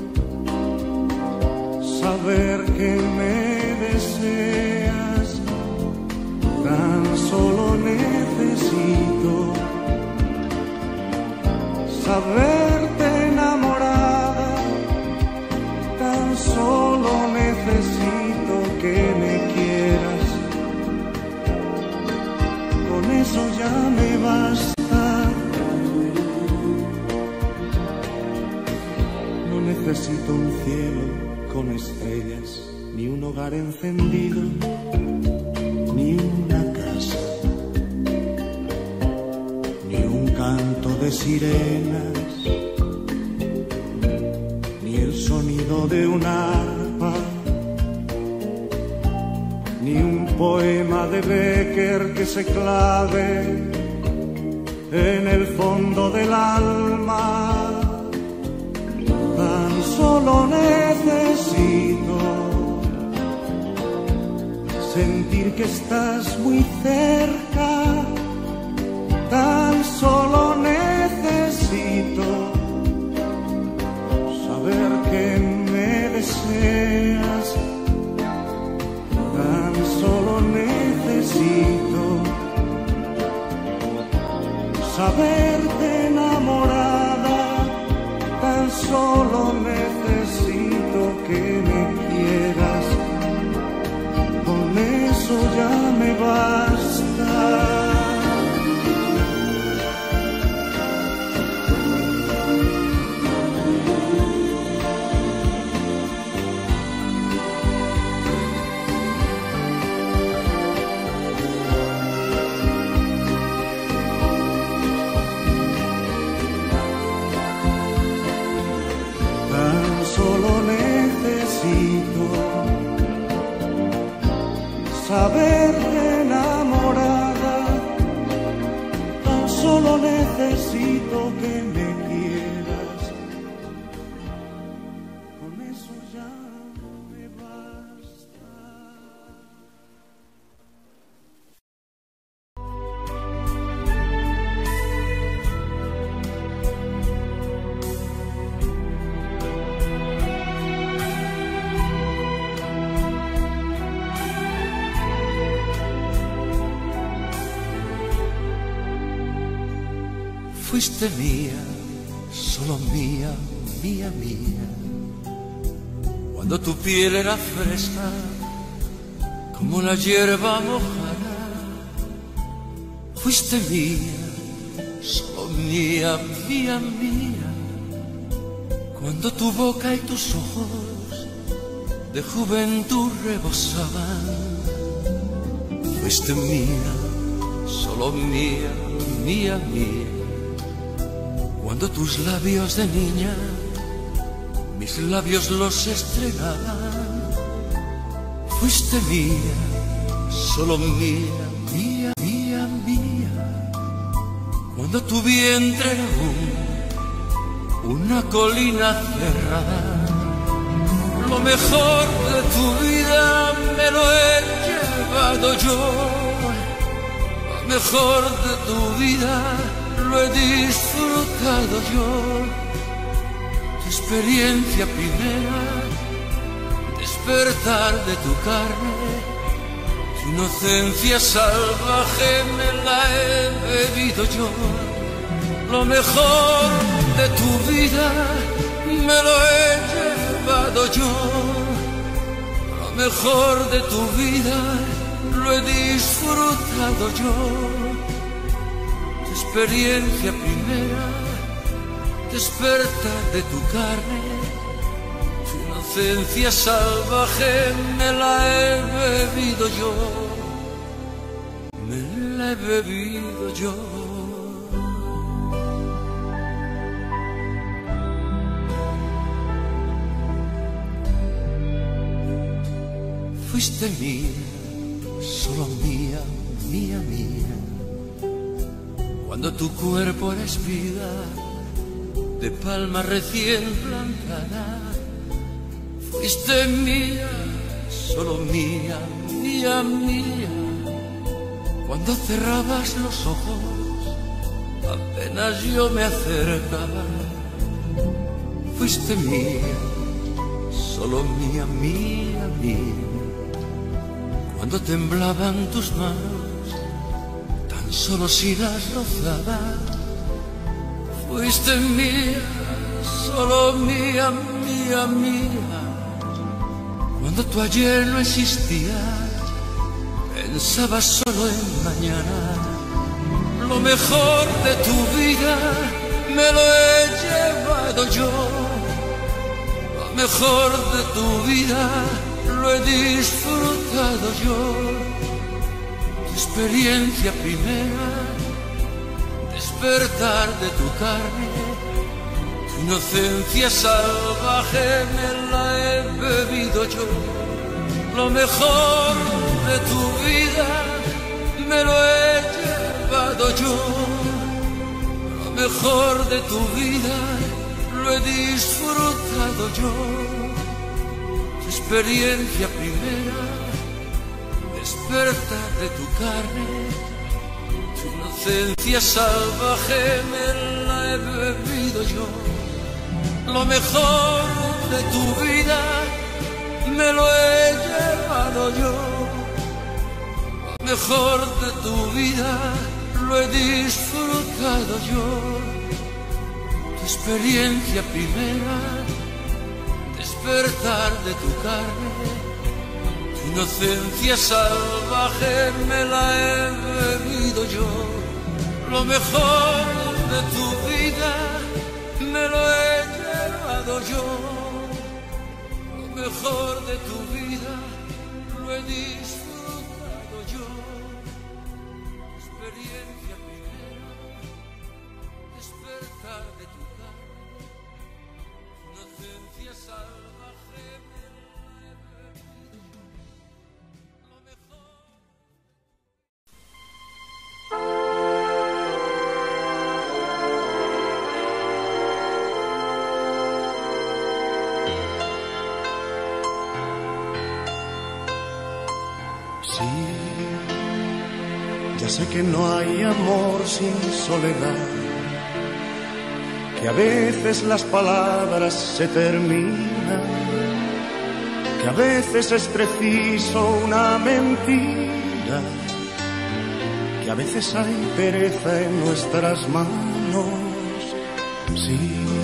saber que me deseas. Tan solo necesito saberte enamorada. Tan solo necesito que me quieras. Con eso ya me basta. No necesito un cielo con estrellas, ni un hogar encendido, ni una casa, ni un canto de sirenas, ni el sonido de un arpa, ni un poema de Becker que se clave en el fondo del alma. Tan solo necesito sentir que estás muy cerca. Tan solo necesito saber que me deseas. Tan solo necesito saberte enamorada. Tan solo necesito que me quieras. Con eso ya me basta. Solo necesito saberte enamorada. Tan solo necesito que me quieras. Con eso ya me basta. Fuiste mía, solo mía, mía, mía. Cuando tu piel era fresca, como la hierba mojada. Fuiste mía, solo mía, mía, mía. Cuando tu boca y tus ojos de juventud rebosaban. Fuiste mía, solo mía, mía, mía. Cuando tus labios de niña, mis labios los estrenaban. Fuiste mía, solo mía, mía, mía, mía. Cuando tu vientre era una colina cerrada. Lo mejor de tu vida me lo he llevado yo. Lo mejor de tu vida lo he disfrutado yo. Tu experiencia primera, despertar de tu carne, tu inocencia salvaje me la he bebido yo. Lo mejor de tu vida me lo he llevado yo. Lo mejor de tu vida lo he disfrutado yo. Experiencia primera, despertar de tu carne, tu inocencia salvaje me la he bebido yo, me la he bebido yo. Fuiste mía, solo mía, mía, mía. Cuando tu cuerpo era espiga de palma recién plantada. Fuiste mía, solo mía, mía, mía. Cuando cerrabas los ojos, apenas yo me acercaba. Fuiste mía, solo mía, mía, mía. Cuando temblaban tus manos, solo si las rozaba. Fuiste mía, solo mía, mía, mía. Cuando tu ayer no existía, pensaba solo en mañana. Lo mejor de tu vida me lo he llevado yo. Lo mejor de tu vida lo he disfrutado yo. Tu experiencia primera, despertar de tu carne, tu inocencia salvaje me la he bebido yo. Lo mejor de tu vida me lo he llevado yo. Lo mejor de tu vida lo he disfrutado yo. Tu experiencia primera, despertar de tu carne, tu inocencia salvaje me la he bebido yo. Lo mejor de tu vida me lo he llevado yo. Lo mejor de tu vida lo he disfrutado yo. Tu experiencia primera, despertar de tu carne, tu inocencia salvaje me la he bebido yo. Lo mejor de tu vida me lo he llevado yo. Lo mejor de tu vida lo he disfrutado yo. Tu experiencia primera, despertar de tu carne, tu inocencia salvaje me la he bebido yo. Lo mejor. Sí, ya sé que no hay amor sin soledad, que a veces las palabras se terminan, que a veces es preciso una mentira, que a veces hay pereza en nuestras manos. Sí,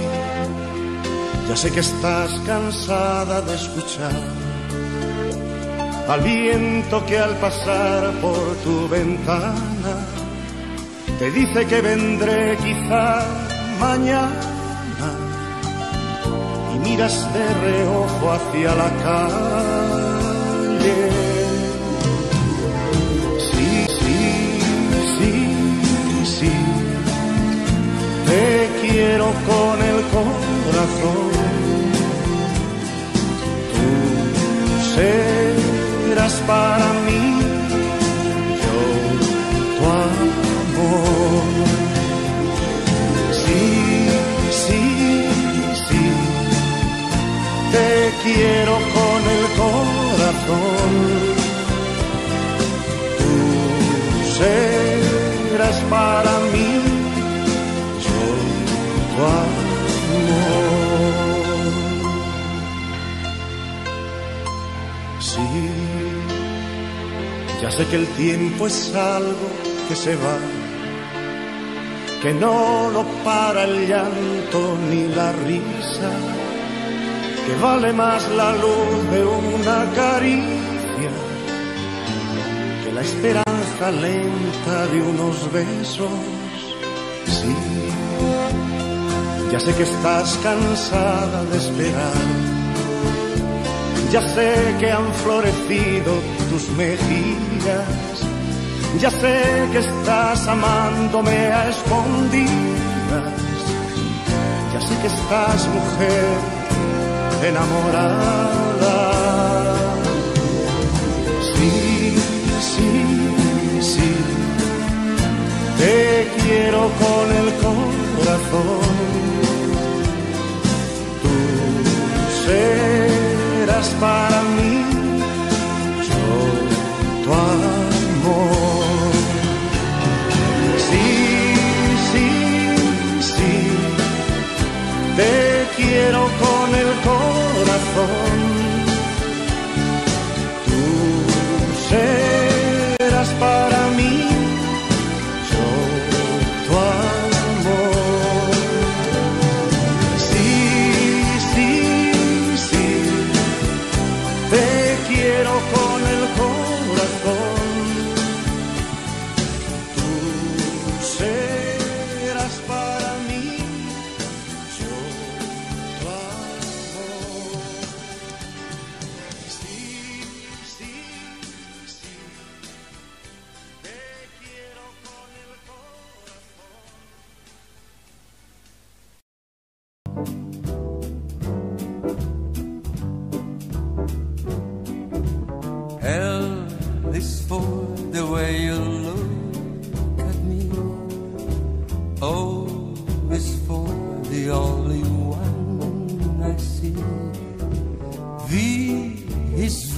ya sé que estás cansada de escuchar al viento que al pasar por tu ventana te dice que vendré quizá mañana, y miras de reojo hacia la calle. Sí, sí, sí, sí, te quiero con el corazón. Tú serás para mí, yo tu amor. Sí, sí, sí, te quiero con el corazón. Tú serás para mí, yo tu amor. Sí, ya sé que el tiempo es algo que se va, que no lo para el llanto ni la risa, que vale más la luz de una caricia que la esperanza lenta de unos besos. Sí, ya sé que estás cansada de esperar, ya sé que han florecido tus mejillas, ya sé que estás amándome a escondidas, ya sé que estás, mujer, enamorada. Sí, sí, sí, te quiero con el corazón. Tú serás para mí, yo tu amor. Sí, sí, sí, te quiero con el corazón. Tú serás para mí, yo tu amor. Sí, sí, sí, te quiero con el corazón. Tú serás para mí, yo tu amor.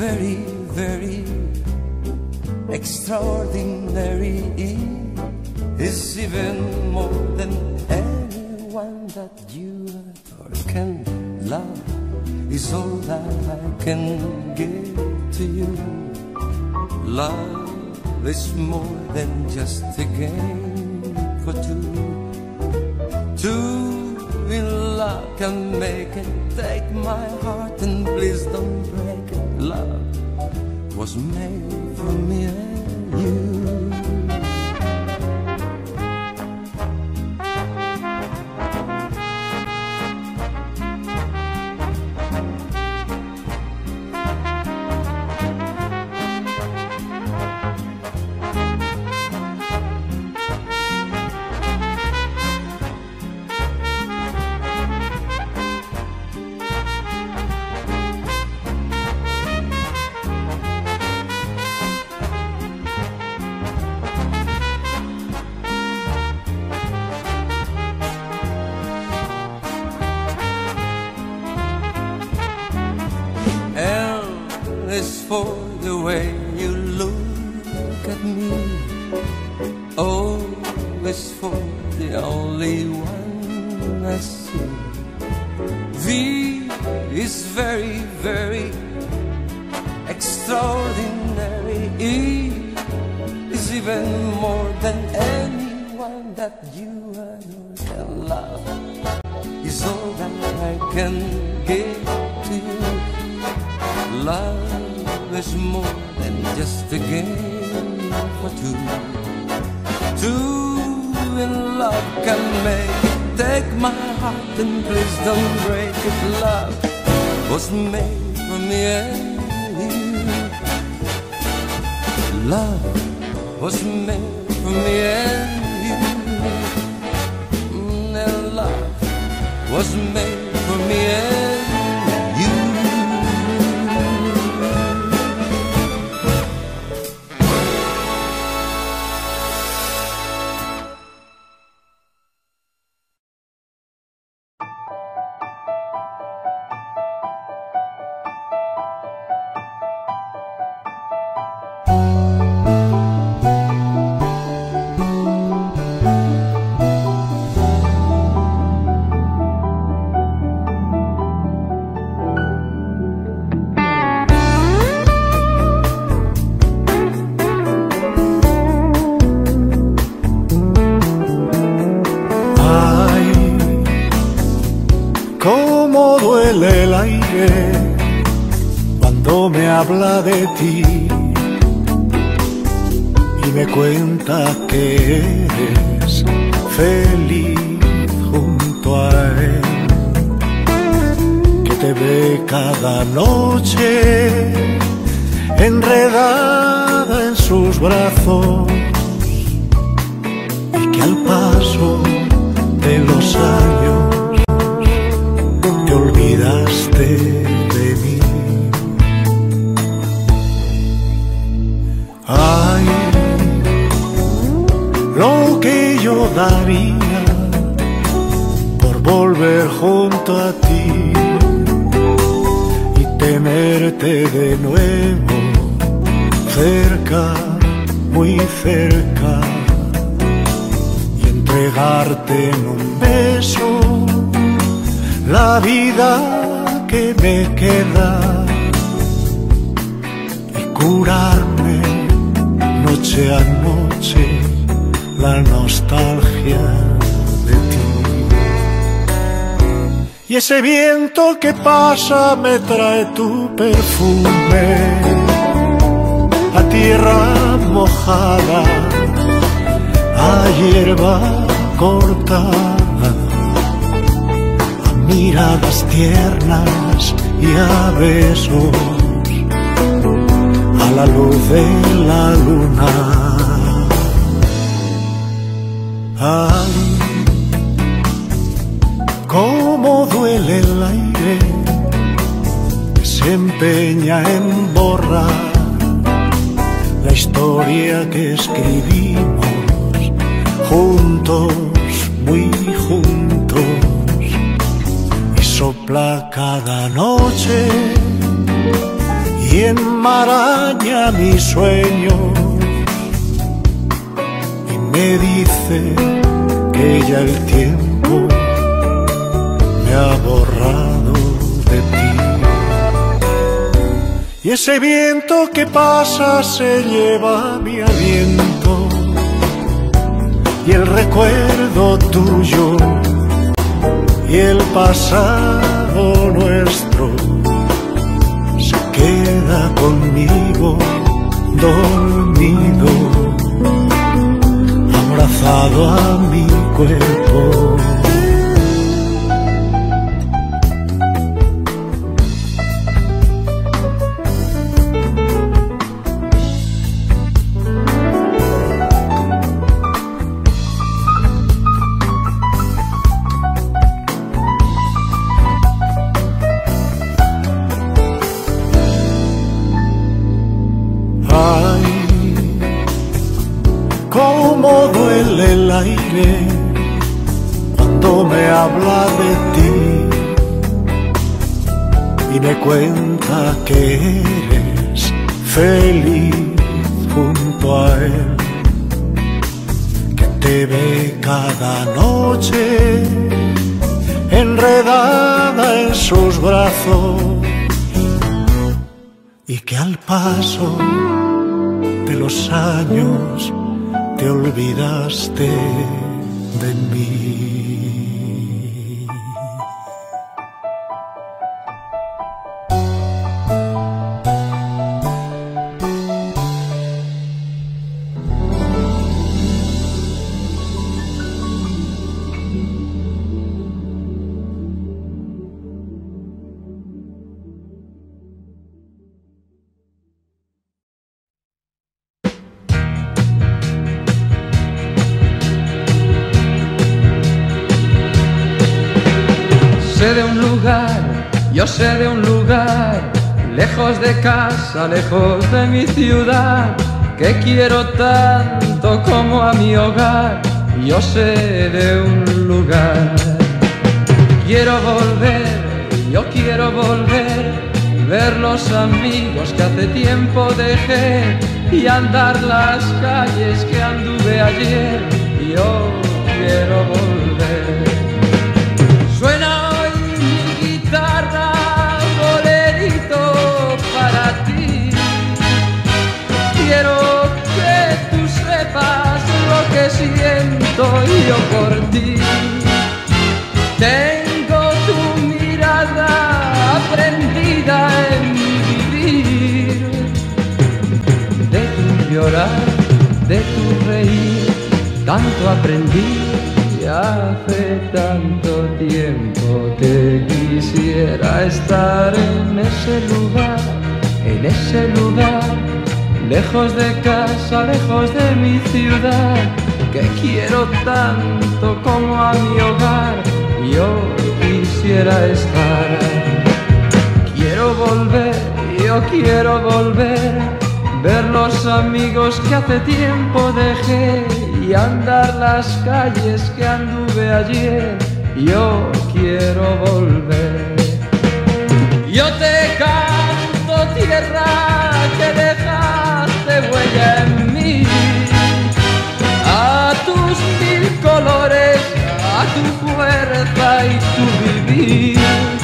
very, very extraordinary. Is even more than anyone that you adore can love. Is all that I can give to you. Love is more than just a game for two. Two in love can make it. Take my heart and please don't break it. Love was made for me and you. Is for the way you look at me. O is for the only one I see. V is very, very extraordinary. E is even more than anyone that you adore can love. Is all that I can give to you. Love is more than just a game for two. Two in love can make it. Take my heart and please don't break it. Love was made for me and you. Love was made for me and you. And love was made for me and you. El aire cuando me habla de ti y me cuenta que eres feliz junto a él, que te ve cada noche enredada en sus brazos y que al paso de los años te olvidaste de mí. Ay, lo que yo daría por volver junto a ti y tenerte de nuevo cerca, muy cerca, y entregarte en un beso la vida que me queda y curarme noche a noche la nostalgia de ti. Y ese viento que pasa me trae tu perfume a tierra mojada, a hierba cortada, miradas tiernas y a besos a la luz de la luna. Ay, cómo duele el aire que se empeña en borrar la historia que escribimos juntos, muy juntos. Sopla cada noche y en a mis sueños y me dice que ya el tiempo me ha borrado de ti. Y ese viento que pasa se lleva mi aliento y el recuerdo tuyo y el pasado nuestro se queda conmigo dormido, abrazado a mi cuerpo. Cómo duele el aire cuando me habla de ti y me cuenta que eres feliz junto a él, que te ve cada noche enredada en sus brazos y que al paso de los años te olvidaste de mí. Sé de un lugar, yo sé de un lugar, lejos de casa, lejos de mi ciudad, que quiero tanto como a mi hogar. Yo sé de un lugar. Quiero volver, yo quiero volver, ver los amigos que hace tiempo dejé y andar las calles que anduve ayer. Yo quiero volver. Suena que siento yo por ti. Tengo tu mirada aprendida en mi vivir, de tu llorar, de tu reír, tanto aprendí y hace tanto tiempo que quisiera estar en ese lugar, lejos de casa, lejos de mi ciudad, que quiero tanto como a mi hogar. Yo quisiera estar. Quiero volver, yo quiero volver, ver los amigos que hace tiempo dejé y andar las calles que anduve ayer. Yo quiero volver. Yo te canto, tierra que dejaste huella en mí, a tus mil colores, a tu fuerza y tu vivir.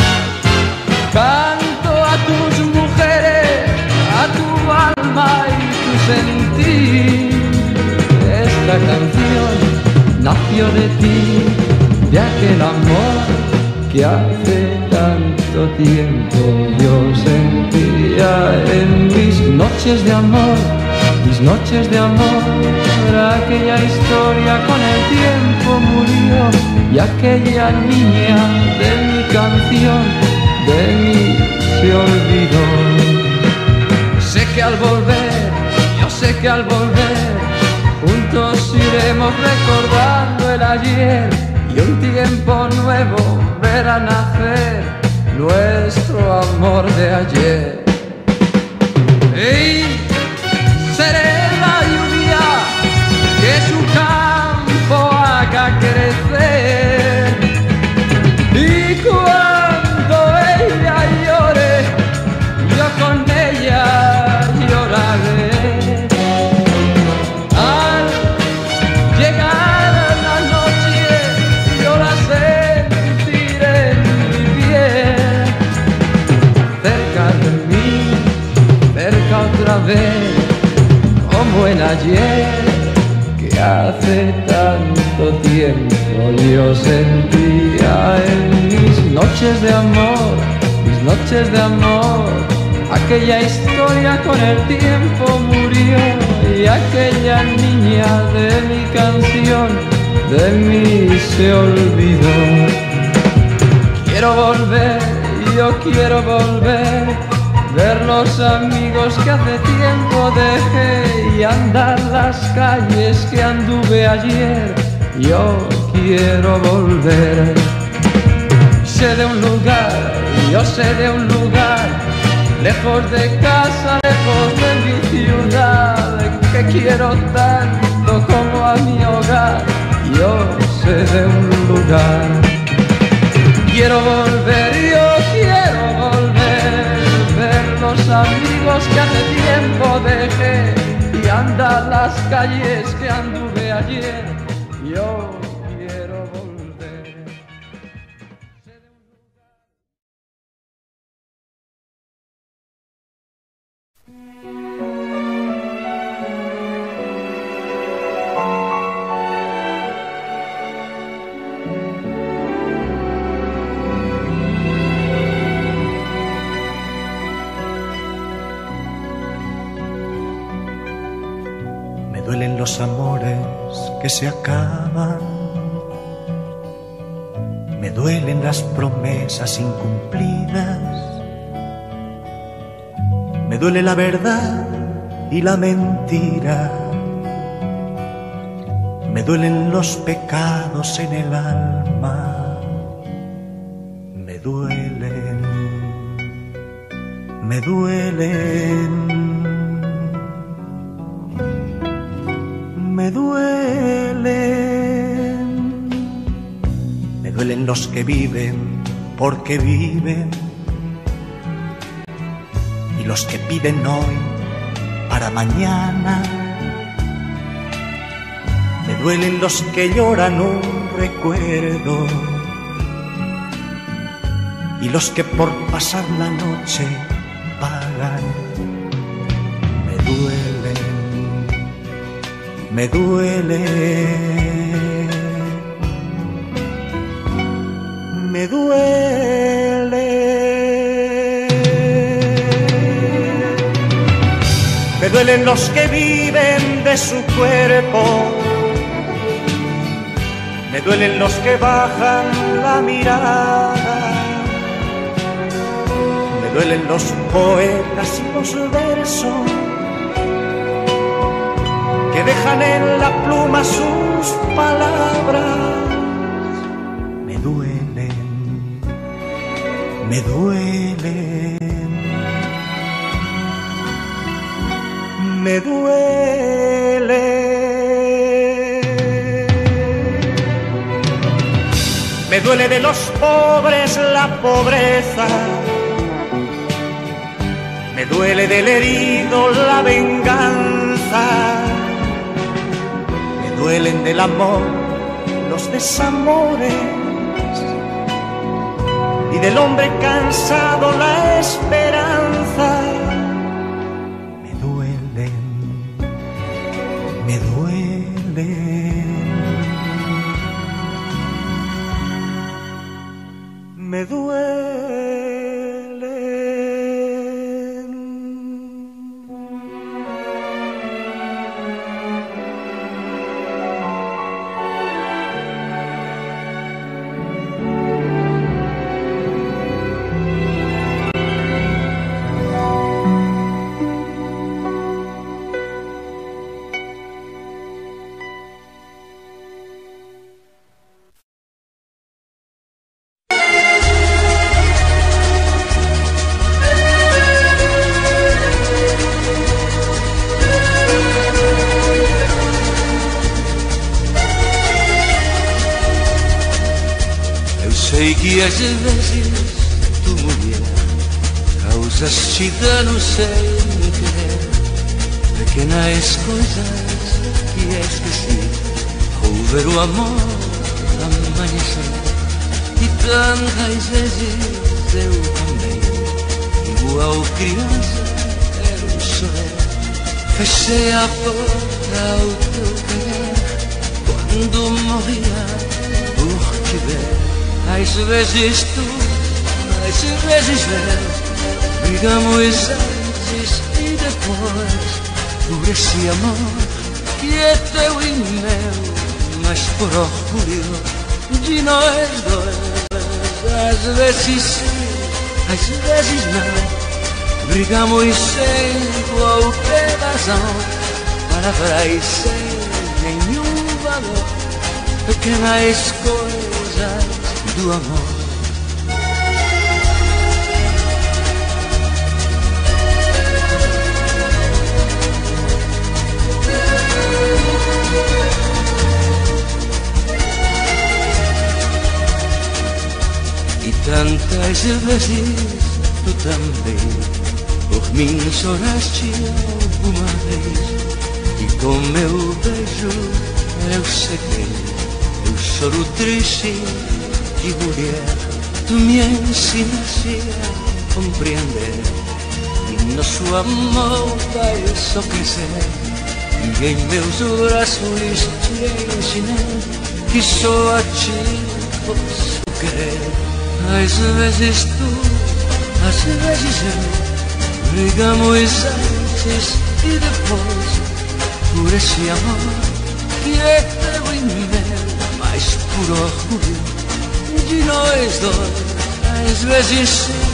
Canto a tus mujeres, a tu alma y tu sentir. Esta canción nació de ti, de aquel amor que hace tanto tiempo yo sentía en mis noches de amor, aquella historia con el tiempo murió y aquella niña de mi canción de mí se olvidó. Sé que al volver, yo sé que al volver, juntos iremos recordando el ayer y un tiempo nuevo verá nacer nuestro amor de ayer. Y seré la lluvia que su campo haga crecer, y cuando ella llore, yo con ella lloraré. yo sentía en mis noches de amor, aquella historia con el tiempo murió y aquella niña de mi canción de mí se olvidó. Quiero volver, yo quiero volver, ver los amigos que hace tiempo dejé y andar las calles que anduve ayer. Yo quiero volver. Sé de un lugar, yo sé de un lugar, lejos de casa, lejos de mi ciudad, que quiero tanto como a mi hogar. Yo sé de un lugar. Quiero volver, yo quiero volver, ver los amigos que hace tiempo dejé y andar las calles que anduve ayer. Yo quiero volver. Me duelen los amores que se acaban, me duelen las promesas incumplidas, me duele la verdad y la mentira, me duelen los pecados en el alma, me duelen, me duelen. Me duelen los que viven porque viven y los que piden hoy para mañana. Me duelen los que lloran un recuerdo y los que por pasar la noche pagan. Me duelen. Me duele, me duele. Me duelen los que viven de su cuerpo, me duelen los que bajan la mirada, me duelen los poetas y los versos que dejan en la pluma sus palabras. Me duelen, me duelen, me duelen. Me duele de los pobres la pobreza, me duele del herido la venganza. Me duelen del amor los desamores y del hombre cansado la esperanza. Me duelen, me duelen, me duelen. Sei que às vezes tu, mulher, causas-te dano sem querer, pequenas coisas que esqueci, ao ver o amor amanhecer. E tantas vezes eu também, igual criança, eu chorei. Fechei a porta ao teu querer, quando morria por Às vezes tu, às vezes eu, brigamos antes e depois, por esse amor que é teu e meu, mas por orgulho de nós dois. Às vezes sim, às vezes não, brigamos sem qualquer razão, palavras sem nenhum valor, pequenas coisas do amor. E tantas vezes tu também por mim choraste alguma vez, e com meu beijo eu sequei o choro triste de mulher. Tu me ensinaste a compreender que nosso amor vai só crescer, e em meus braços te ensinei que só a ti posso querer. Às vezes tu, às vezes eu, brigamos antes e depois, por esse amor que é teu e meu, mas por orgulho de nós dois. Às vezes sim,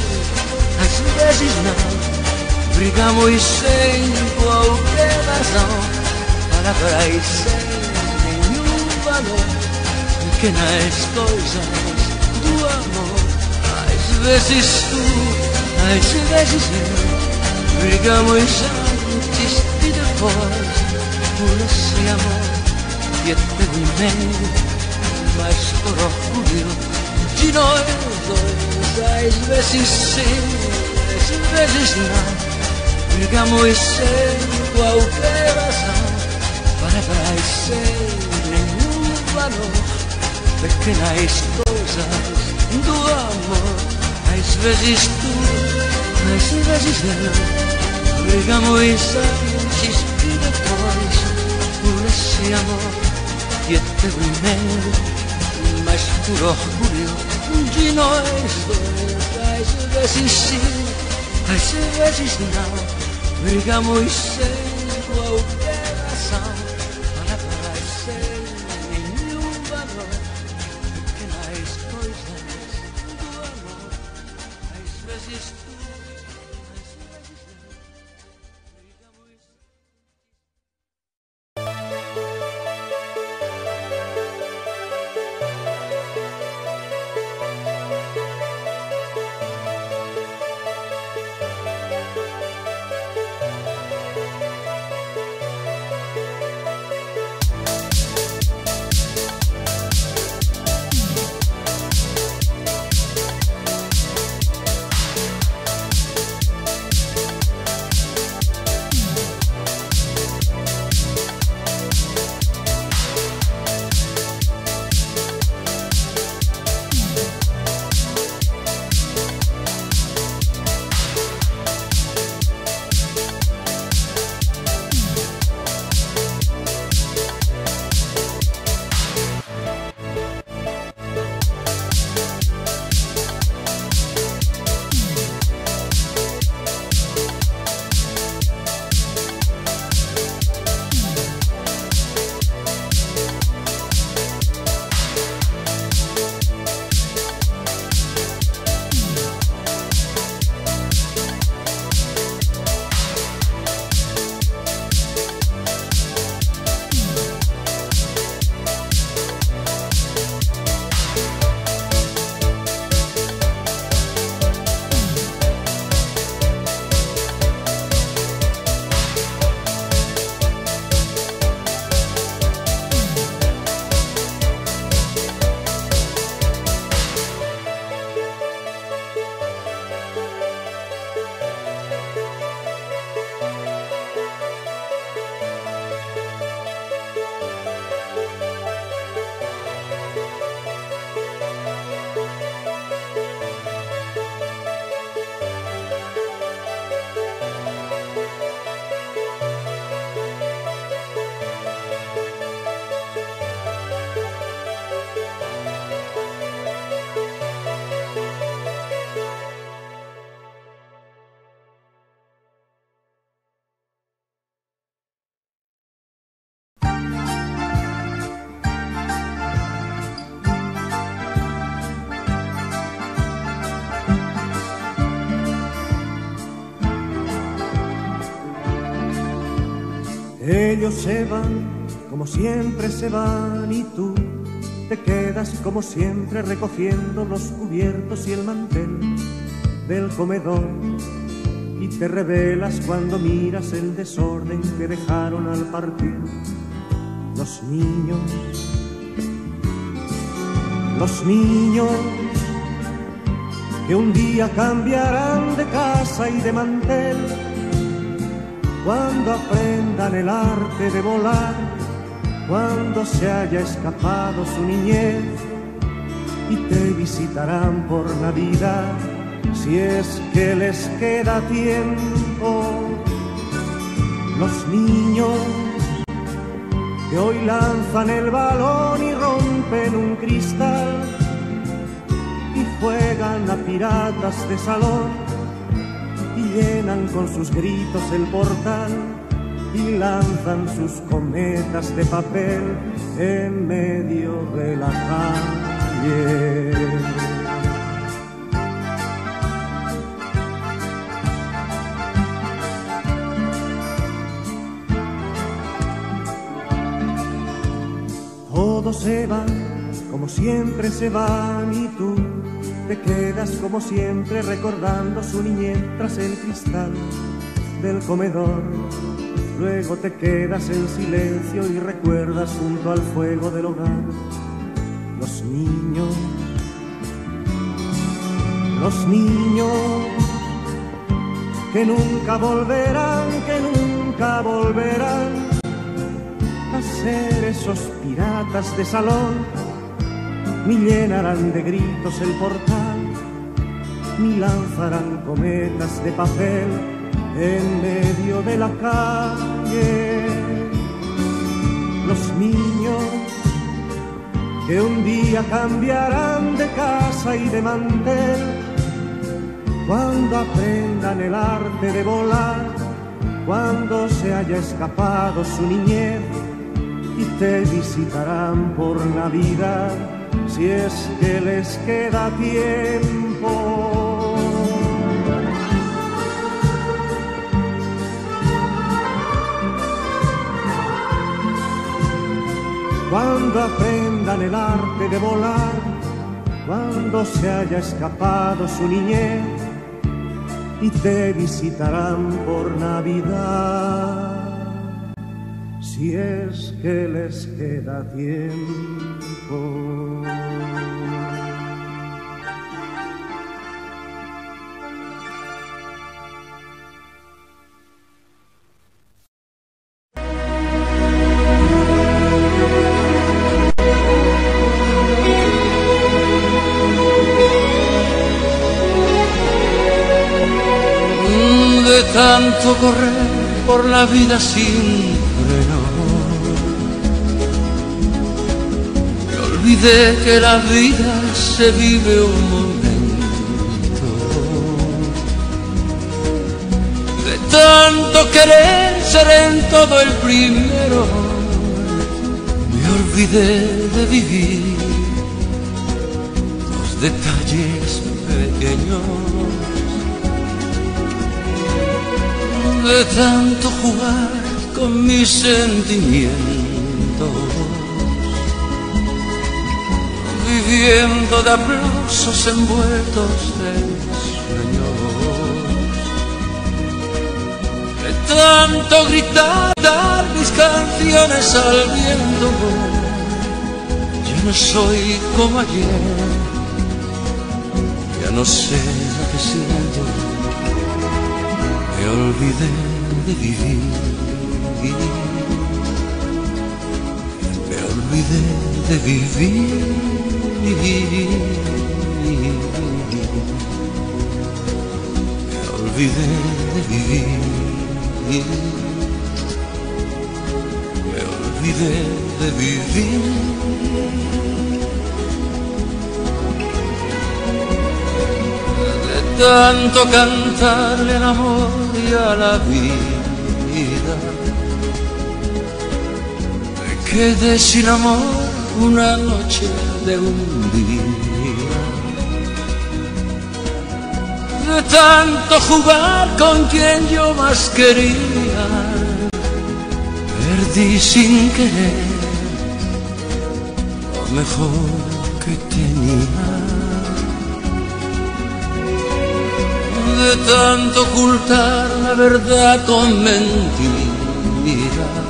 às vezes não, brigamos sem qualquer razão, palavras sem nenhum valor, pequenas coisas do amor. Às vezes tu, às vezes eu, brigamos antes e depois, por esse amor que é teu e meu, mas por orgulho de nós dois. Às vezes sim, às vezes não, brigamos sem qualquer razão, palavras sem nenhum valor, pequenas coisas do amor. Às vezes tu, às vezes eu, brigamos antes e depois, por esse amor que é teu e meu, mas por orgulho de nós dois. Às vezes sim, às vezes não, brigamos sem qualquer razão, palavras sem nenhum valor, pequenas coisas do amor. Às vezes tu, às vezes eu, brigamos. Ellos se van, como siempre se van, y tú te quedas como siempre recogiendo los cubiertos y el mantel del comedor, y te revelas cuando miras el desorden que dejaron al partir los niños. Los niños que un día cambiarán de casa y de mantel, cuando aprendan el arte de volar, cuando se haya escapado su niñez, y te visitarán por Navidad, si es que les queda tiempo. Los niños que hoy lanzan el balón y rompen un cristal, y juegan a piratas de salón, y llenan con sus gritos el portal, y lanzan sus cometas de papel en medio de la calle. Todos se van, como siempre se van, y tú te quedas como siempre recordando su niñez tras el cristal del comedor. Luego te quedas en silencio y recuerdas junto al fuego del hogar los niños que nunca volverán a ser esos piratas de salón, ni llenarán de gritos el portal, ni lanzarán cometas de papel en medio de la calle. Los niños que un día cambiarán de casa y de mantel, cuando aprendan el arte de volar, cuando se haya escapado su niñez, y te visitarán por Navidad, si es que les queda tiempo. Cuando aprendan el arte de volar, cuando se haya escapado su niñez, y te visitarán por Navidad, si es que les queda tiempo. De tanto correr por la vida sin freno, me olvidé que la vida se vive un momento. De tanto querer ser en todo el primero, me olvidé de vivir los detalles pequeños. De tanto jugar con mis sentimientos, viviendo de aplausos envueltos de sueños. De tanto gritar, dar mis canciones al viento, ya no soy como ayer, ya no sé lo que siento. Me olvidé de vivir, me olvidé de vivir, me olvidé de vivir, me olvidé de vivir. De tanto cantarle al amor y a la vida, me quedé sin amor una noche de un día. De tanto jugar con quien yo más quería, perdí sin querer lo mejor que tenía. De tanto ocultar la verdad con mentiras,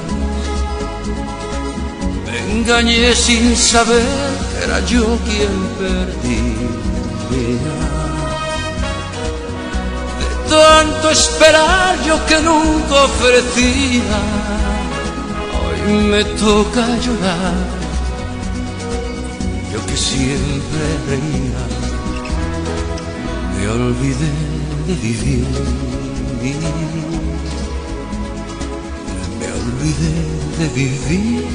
me engañé sin saber que era yo quien perdía. De tanto esperar yo que nunca ofrecía, hoy me toca llorar, yo que siempre reía. Me olvidé de vivir, me olvidé de vivir,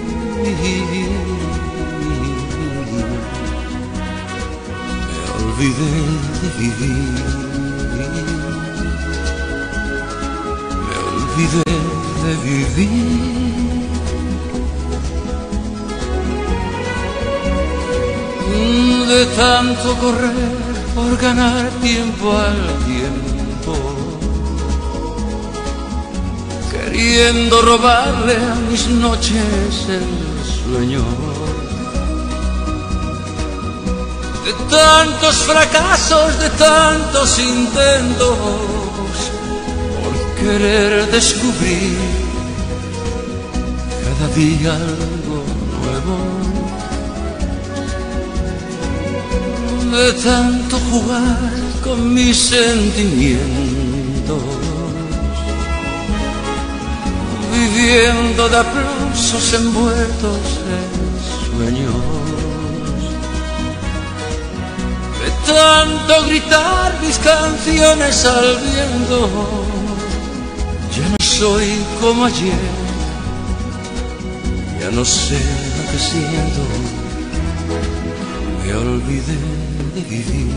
me olvidé de vivir, me olvidé de vivir. De tanto correr por ganar tiempo al tiempo, queriendo robarle a mis noches el sueño. De tantos fracasos, de tantos intentos, por querer descubrir cada día algo nuevo. De tanto jugar con mis sentimientos, viviendo de aplausos envueltos en sueños. De tanto gritar mis canciones al viento, ya no soy como ayer, ya no sé lo que siento. Me olvidé de vivir,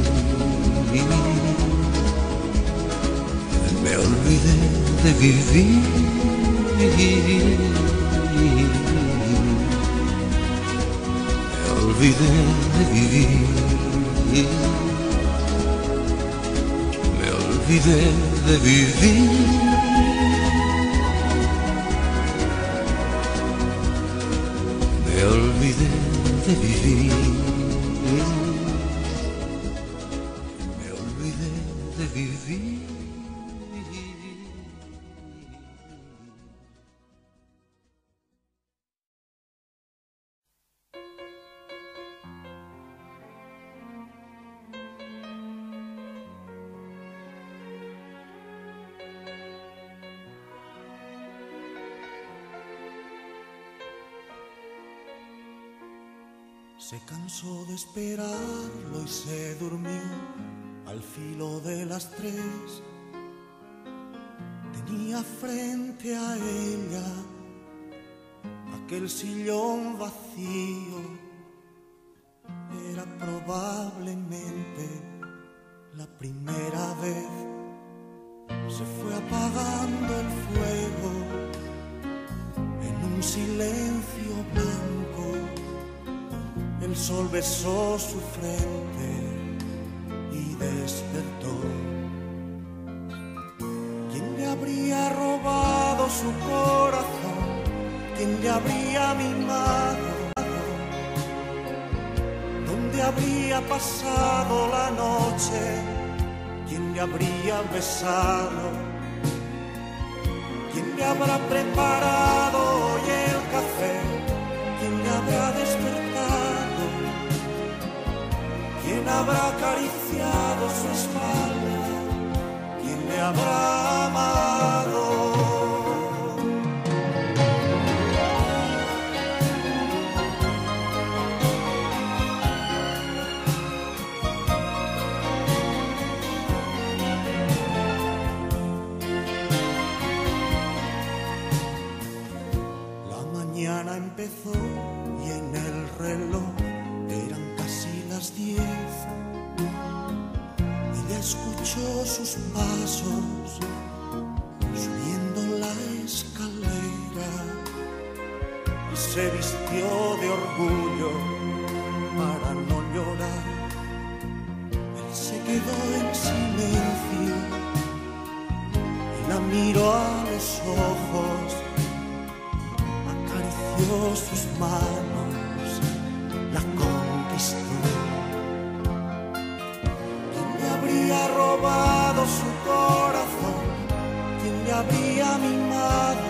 me olvidé de vivir, me olvidé de vivir, me olvidé de vivir, me olvidé de vivir. Se cansó de esperarlo y se durmió al filo de las 3. Tenía frente a ella aquel sillón vacío. Era probablemente la primera vez. Se fue apagando el fuego en un silencio blanco. El sol besó su frente y despertó. ¿Quién le habría robado su corazón? ¿Quién le habría mimado? ¿Dónde habría pasado la noche? ¿Quién le habría besado? ¿Quién le habrá preparado hoy el café? ¿Quién le habrá despertado? ¿Quién habrá acariciado su espalda? ¿Quién le habrá amado? La mañana empezó y en el reloj eran casi las 10. Ella escuchó sus pasos subiendo la escalera y se vistió de orgullo para no llorar. Él se quedó en silencio y la miró a los ojos sus manos la conquistó. ¿Quién le habría robado su corazón? ¿Quién le habría mimado?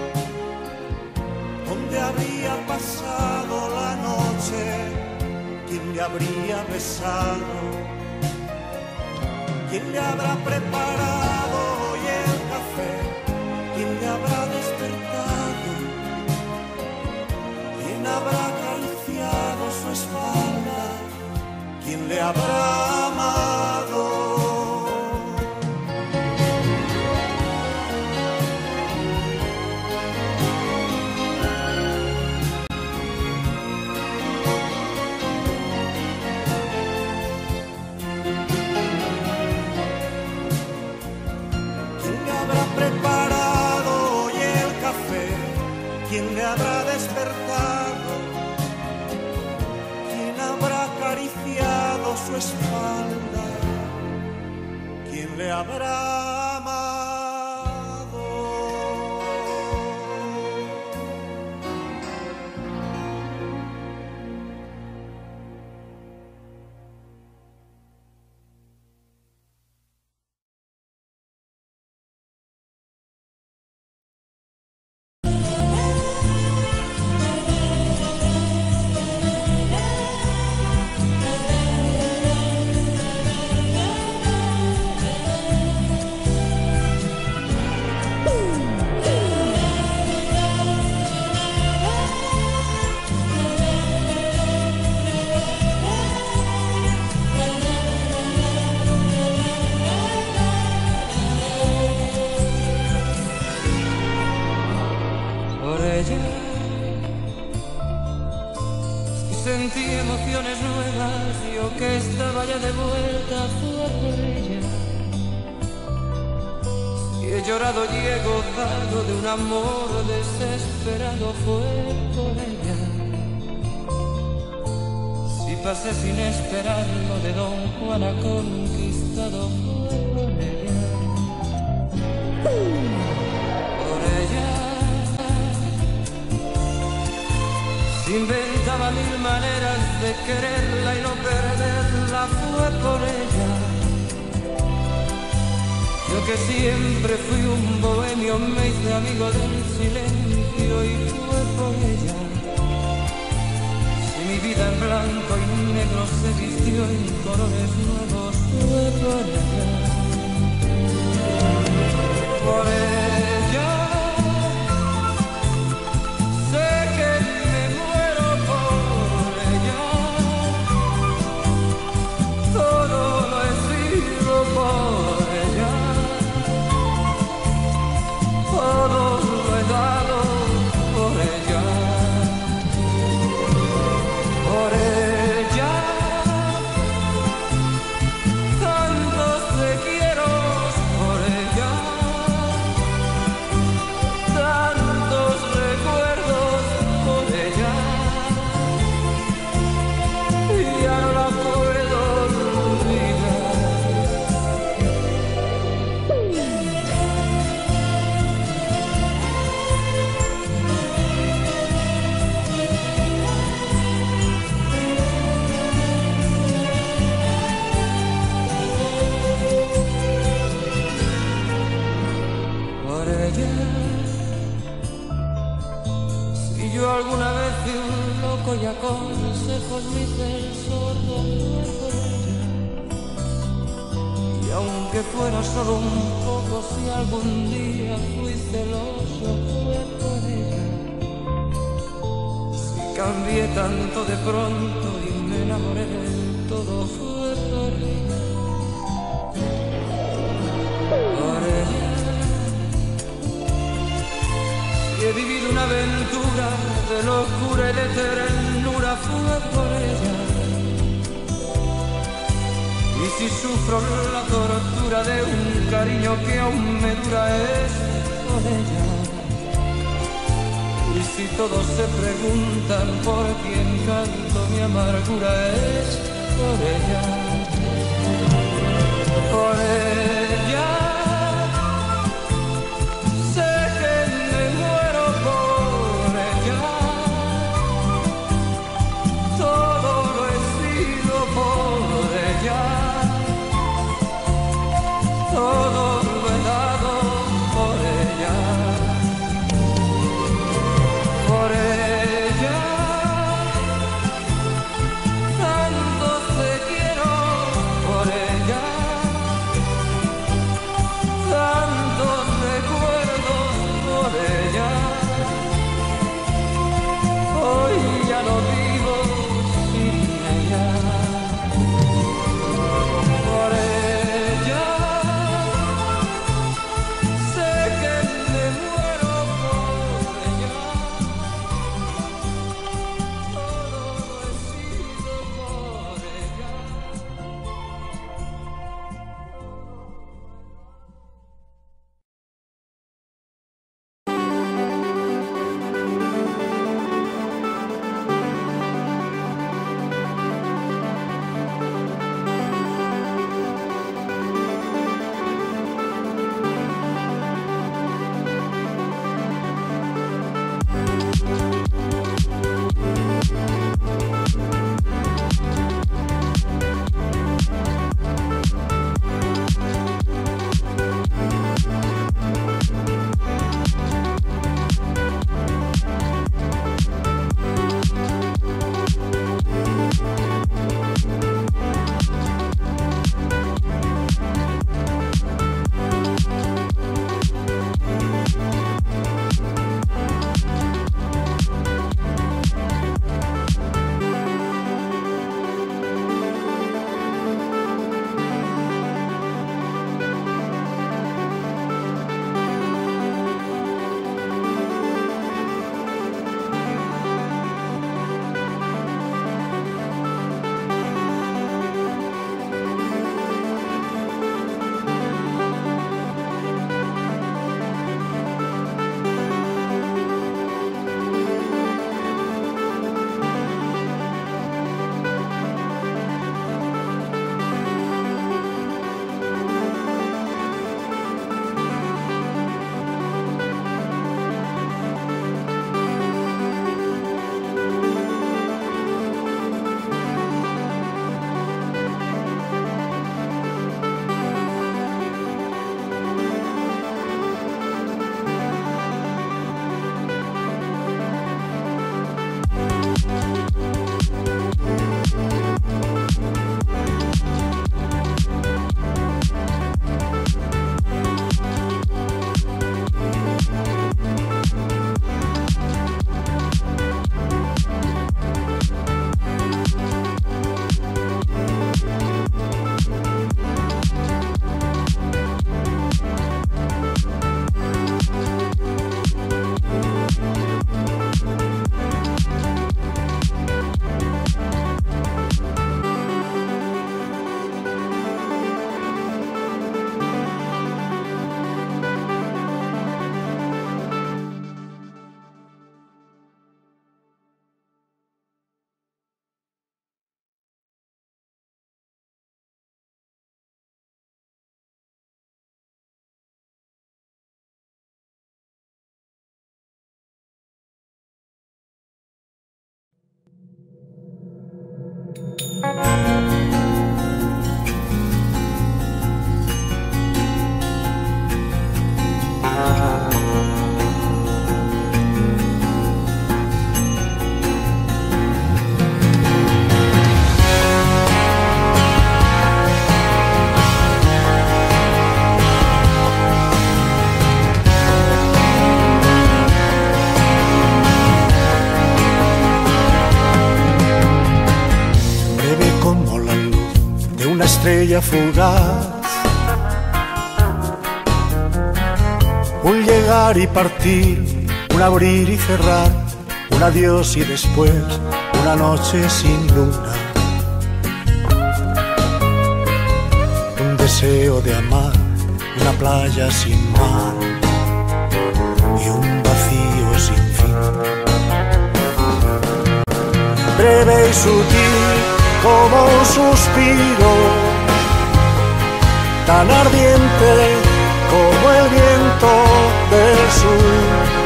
¿Dónde habría pasado la noche? ¿Quién le habría besado? ¿Quién le habrá preparado hoy el café? ¿Quién le habrá despertado? ¿Quién habrá acariciado su espalda? ¿Quién le habrá amado? Preparado hoy el café, ¿quién le habrá despertado? ¿Quién habrá acariciado su espalda? ¿Quién le habrá amado? Sentí emociones nuevas, yo que estaba ya de vuelta, fue por ella. Y he llorado y he gozado de un amor desesperado, fue por ella. Si pasé sin esperarlo de Don Juan a conquistado, fue por ella. Por ella. Inventaba mil maneras de quererla y no perderla, fue por ella. Yo que siempre fui un bohemio, me hice amigo del silencio y fue por ella. Si mi vida en blanco y negro se vistió en colores nuevos, fue por ella. Por ella. Alguna vez fui un loco y a consejos me hice el sordo, fue por ella. Y aunque fuera solo un poco, si algún día fui celoso, fue por ella. Si cambié tanto de pronto y me enamoré del todo, fue por ella. Por ella. He vivido una aventura de locura y de ternura, fue por ella. Y si sufro la tortura de un cariño que aún me dura, es por ella. Y si todos se preguntan por quién canto mi amargura, es por ella. Por ella. Sé que me muero por ella. estrella fugaz, un llegar y partir, un abrir y cerrar, un adiós y después una noche sin luna, un deseo de amar, una playa sin mar y un vacío sin fin. Breve y sutil como un suspiro, tan ardiente como el viento del sur,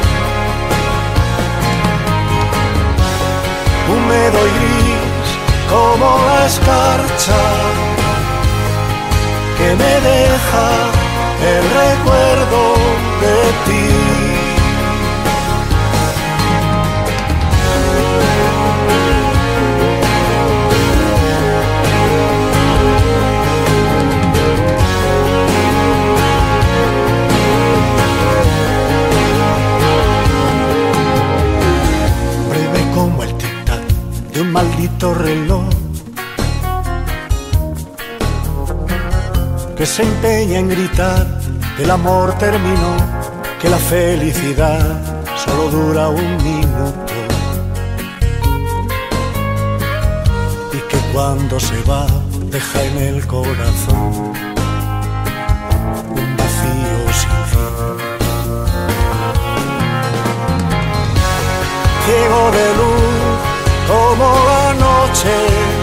húmedo y gris como la escarcha que me deja el recuerdo de ti. Breve como el tic-tac de un maldito reloj que se empeña en gritar que el amor terminó, que la felicidad solo dura un minuto y que cuando se va deja en el corazón un vacío sin fin. Ciego de luz como la noche,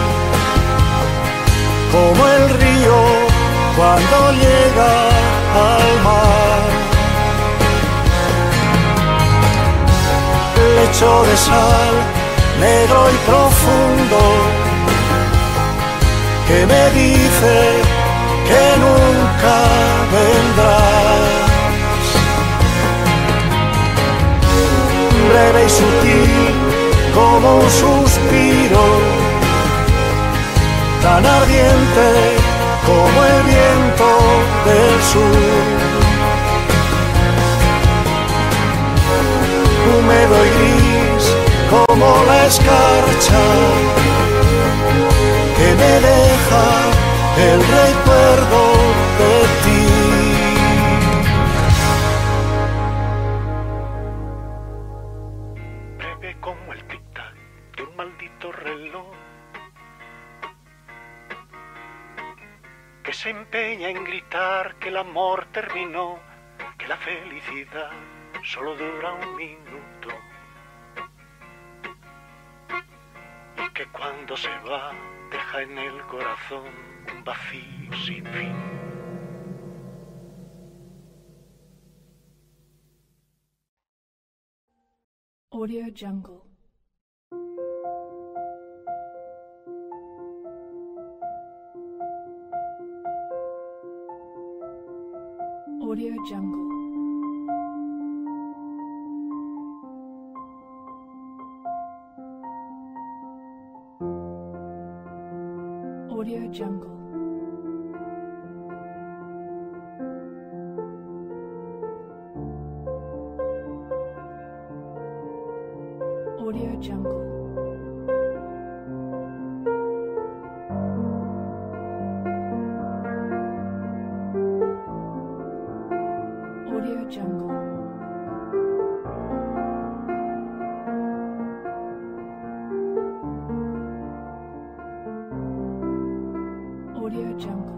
como el río cuando llega al mar, lecho de sal negro y profundo que me dice que nunca vendrás. Breve y sutil como un suspiro, tan ardiente como el viento del sur, húmedo y gris como la escarcha que me deja el recuerdo de ti. Breve como el tic-tac de un maldito reloj que se empeña en gritar que el amor terminó, que la felicidad solo dura un minuto y que cuando se va deja en el corazón un vacío sin fin. Audio Jungle. Audio Jungle. Audio Jungle. Audio Jungle. Audio Jungle. Audio Jungle.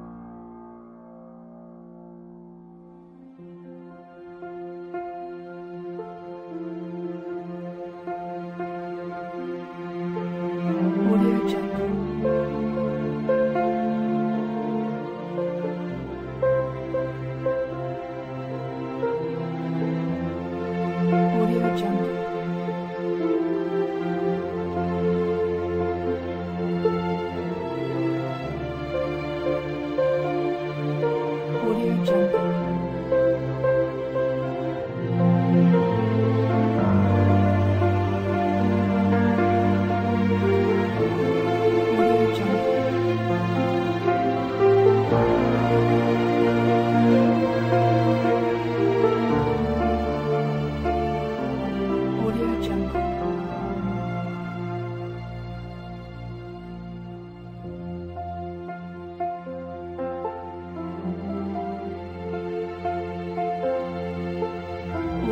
Audio Jungle. Audio Jungle.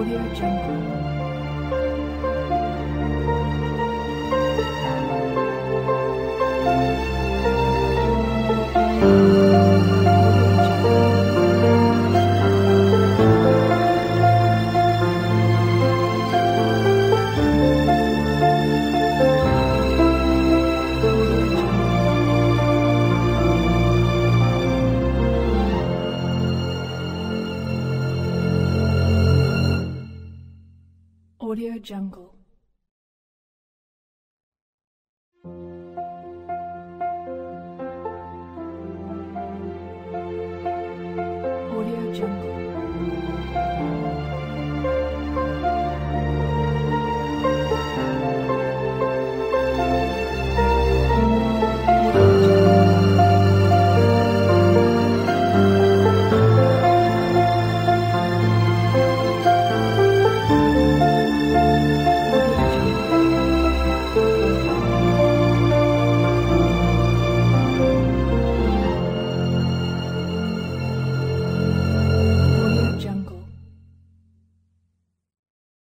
Audio Jungle. Audio Jungle. Audio Jungle.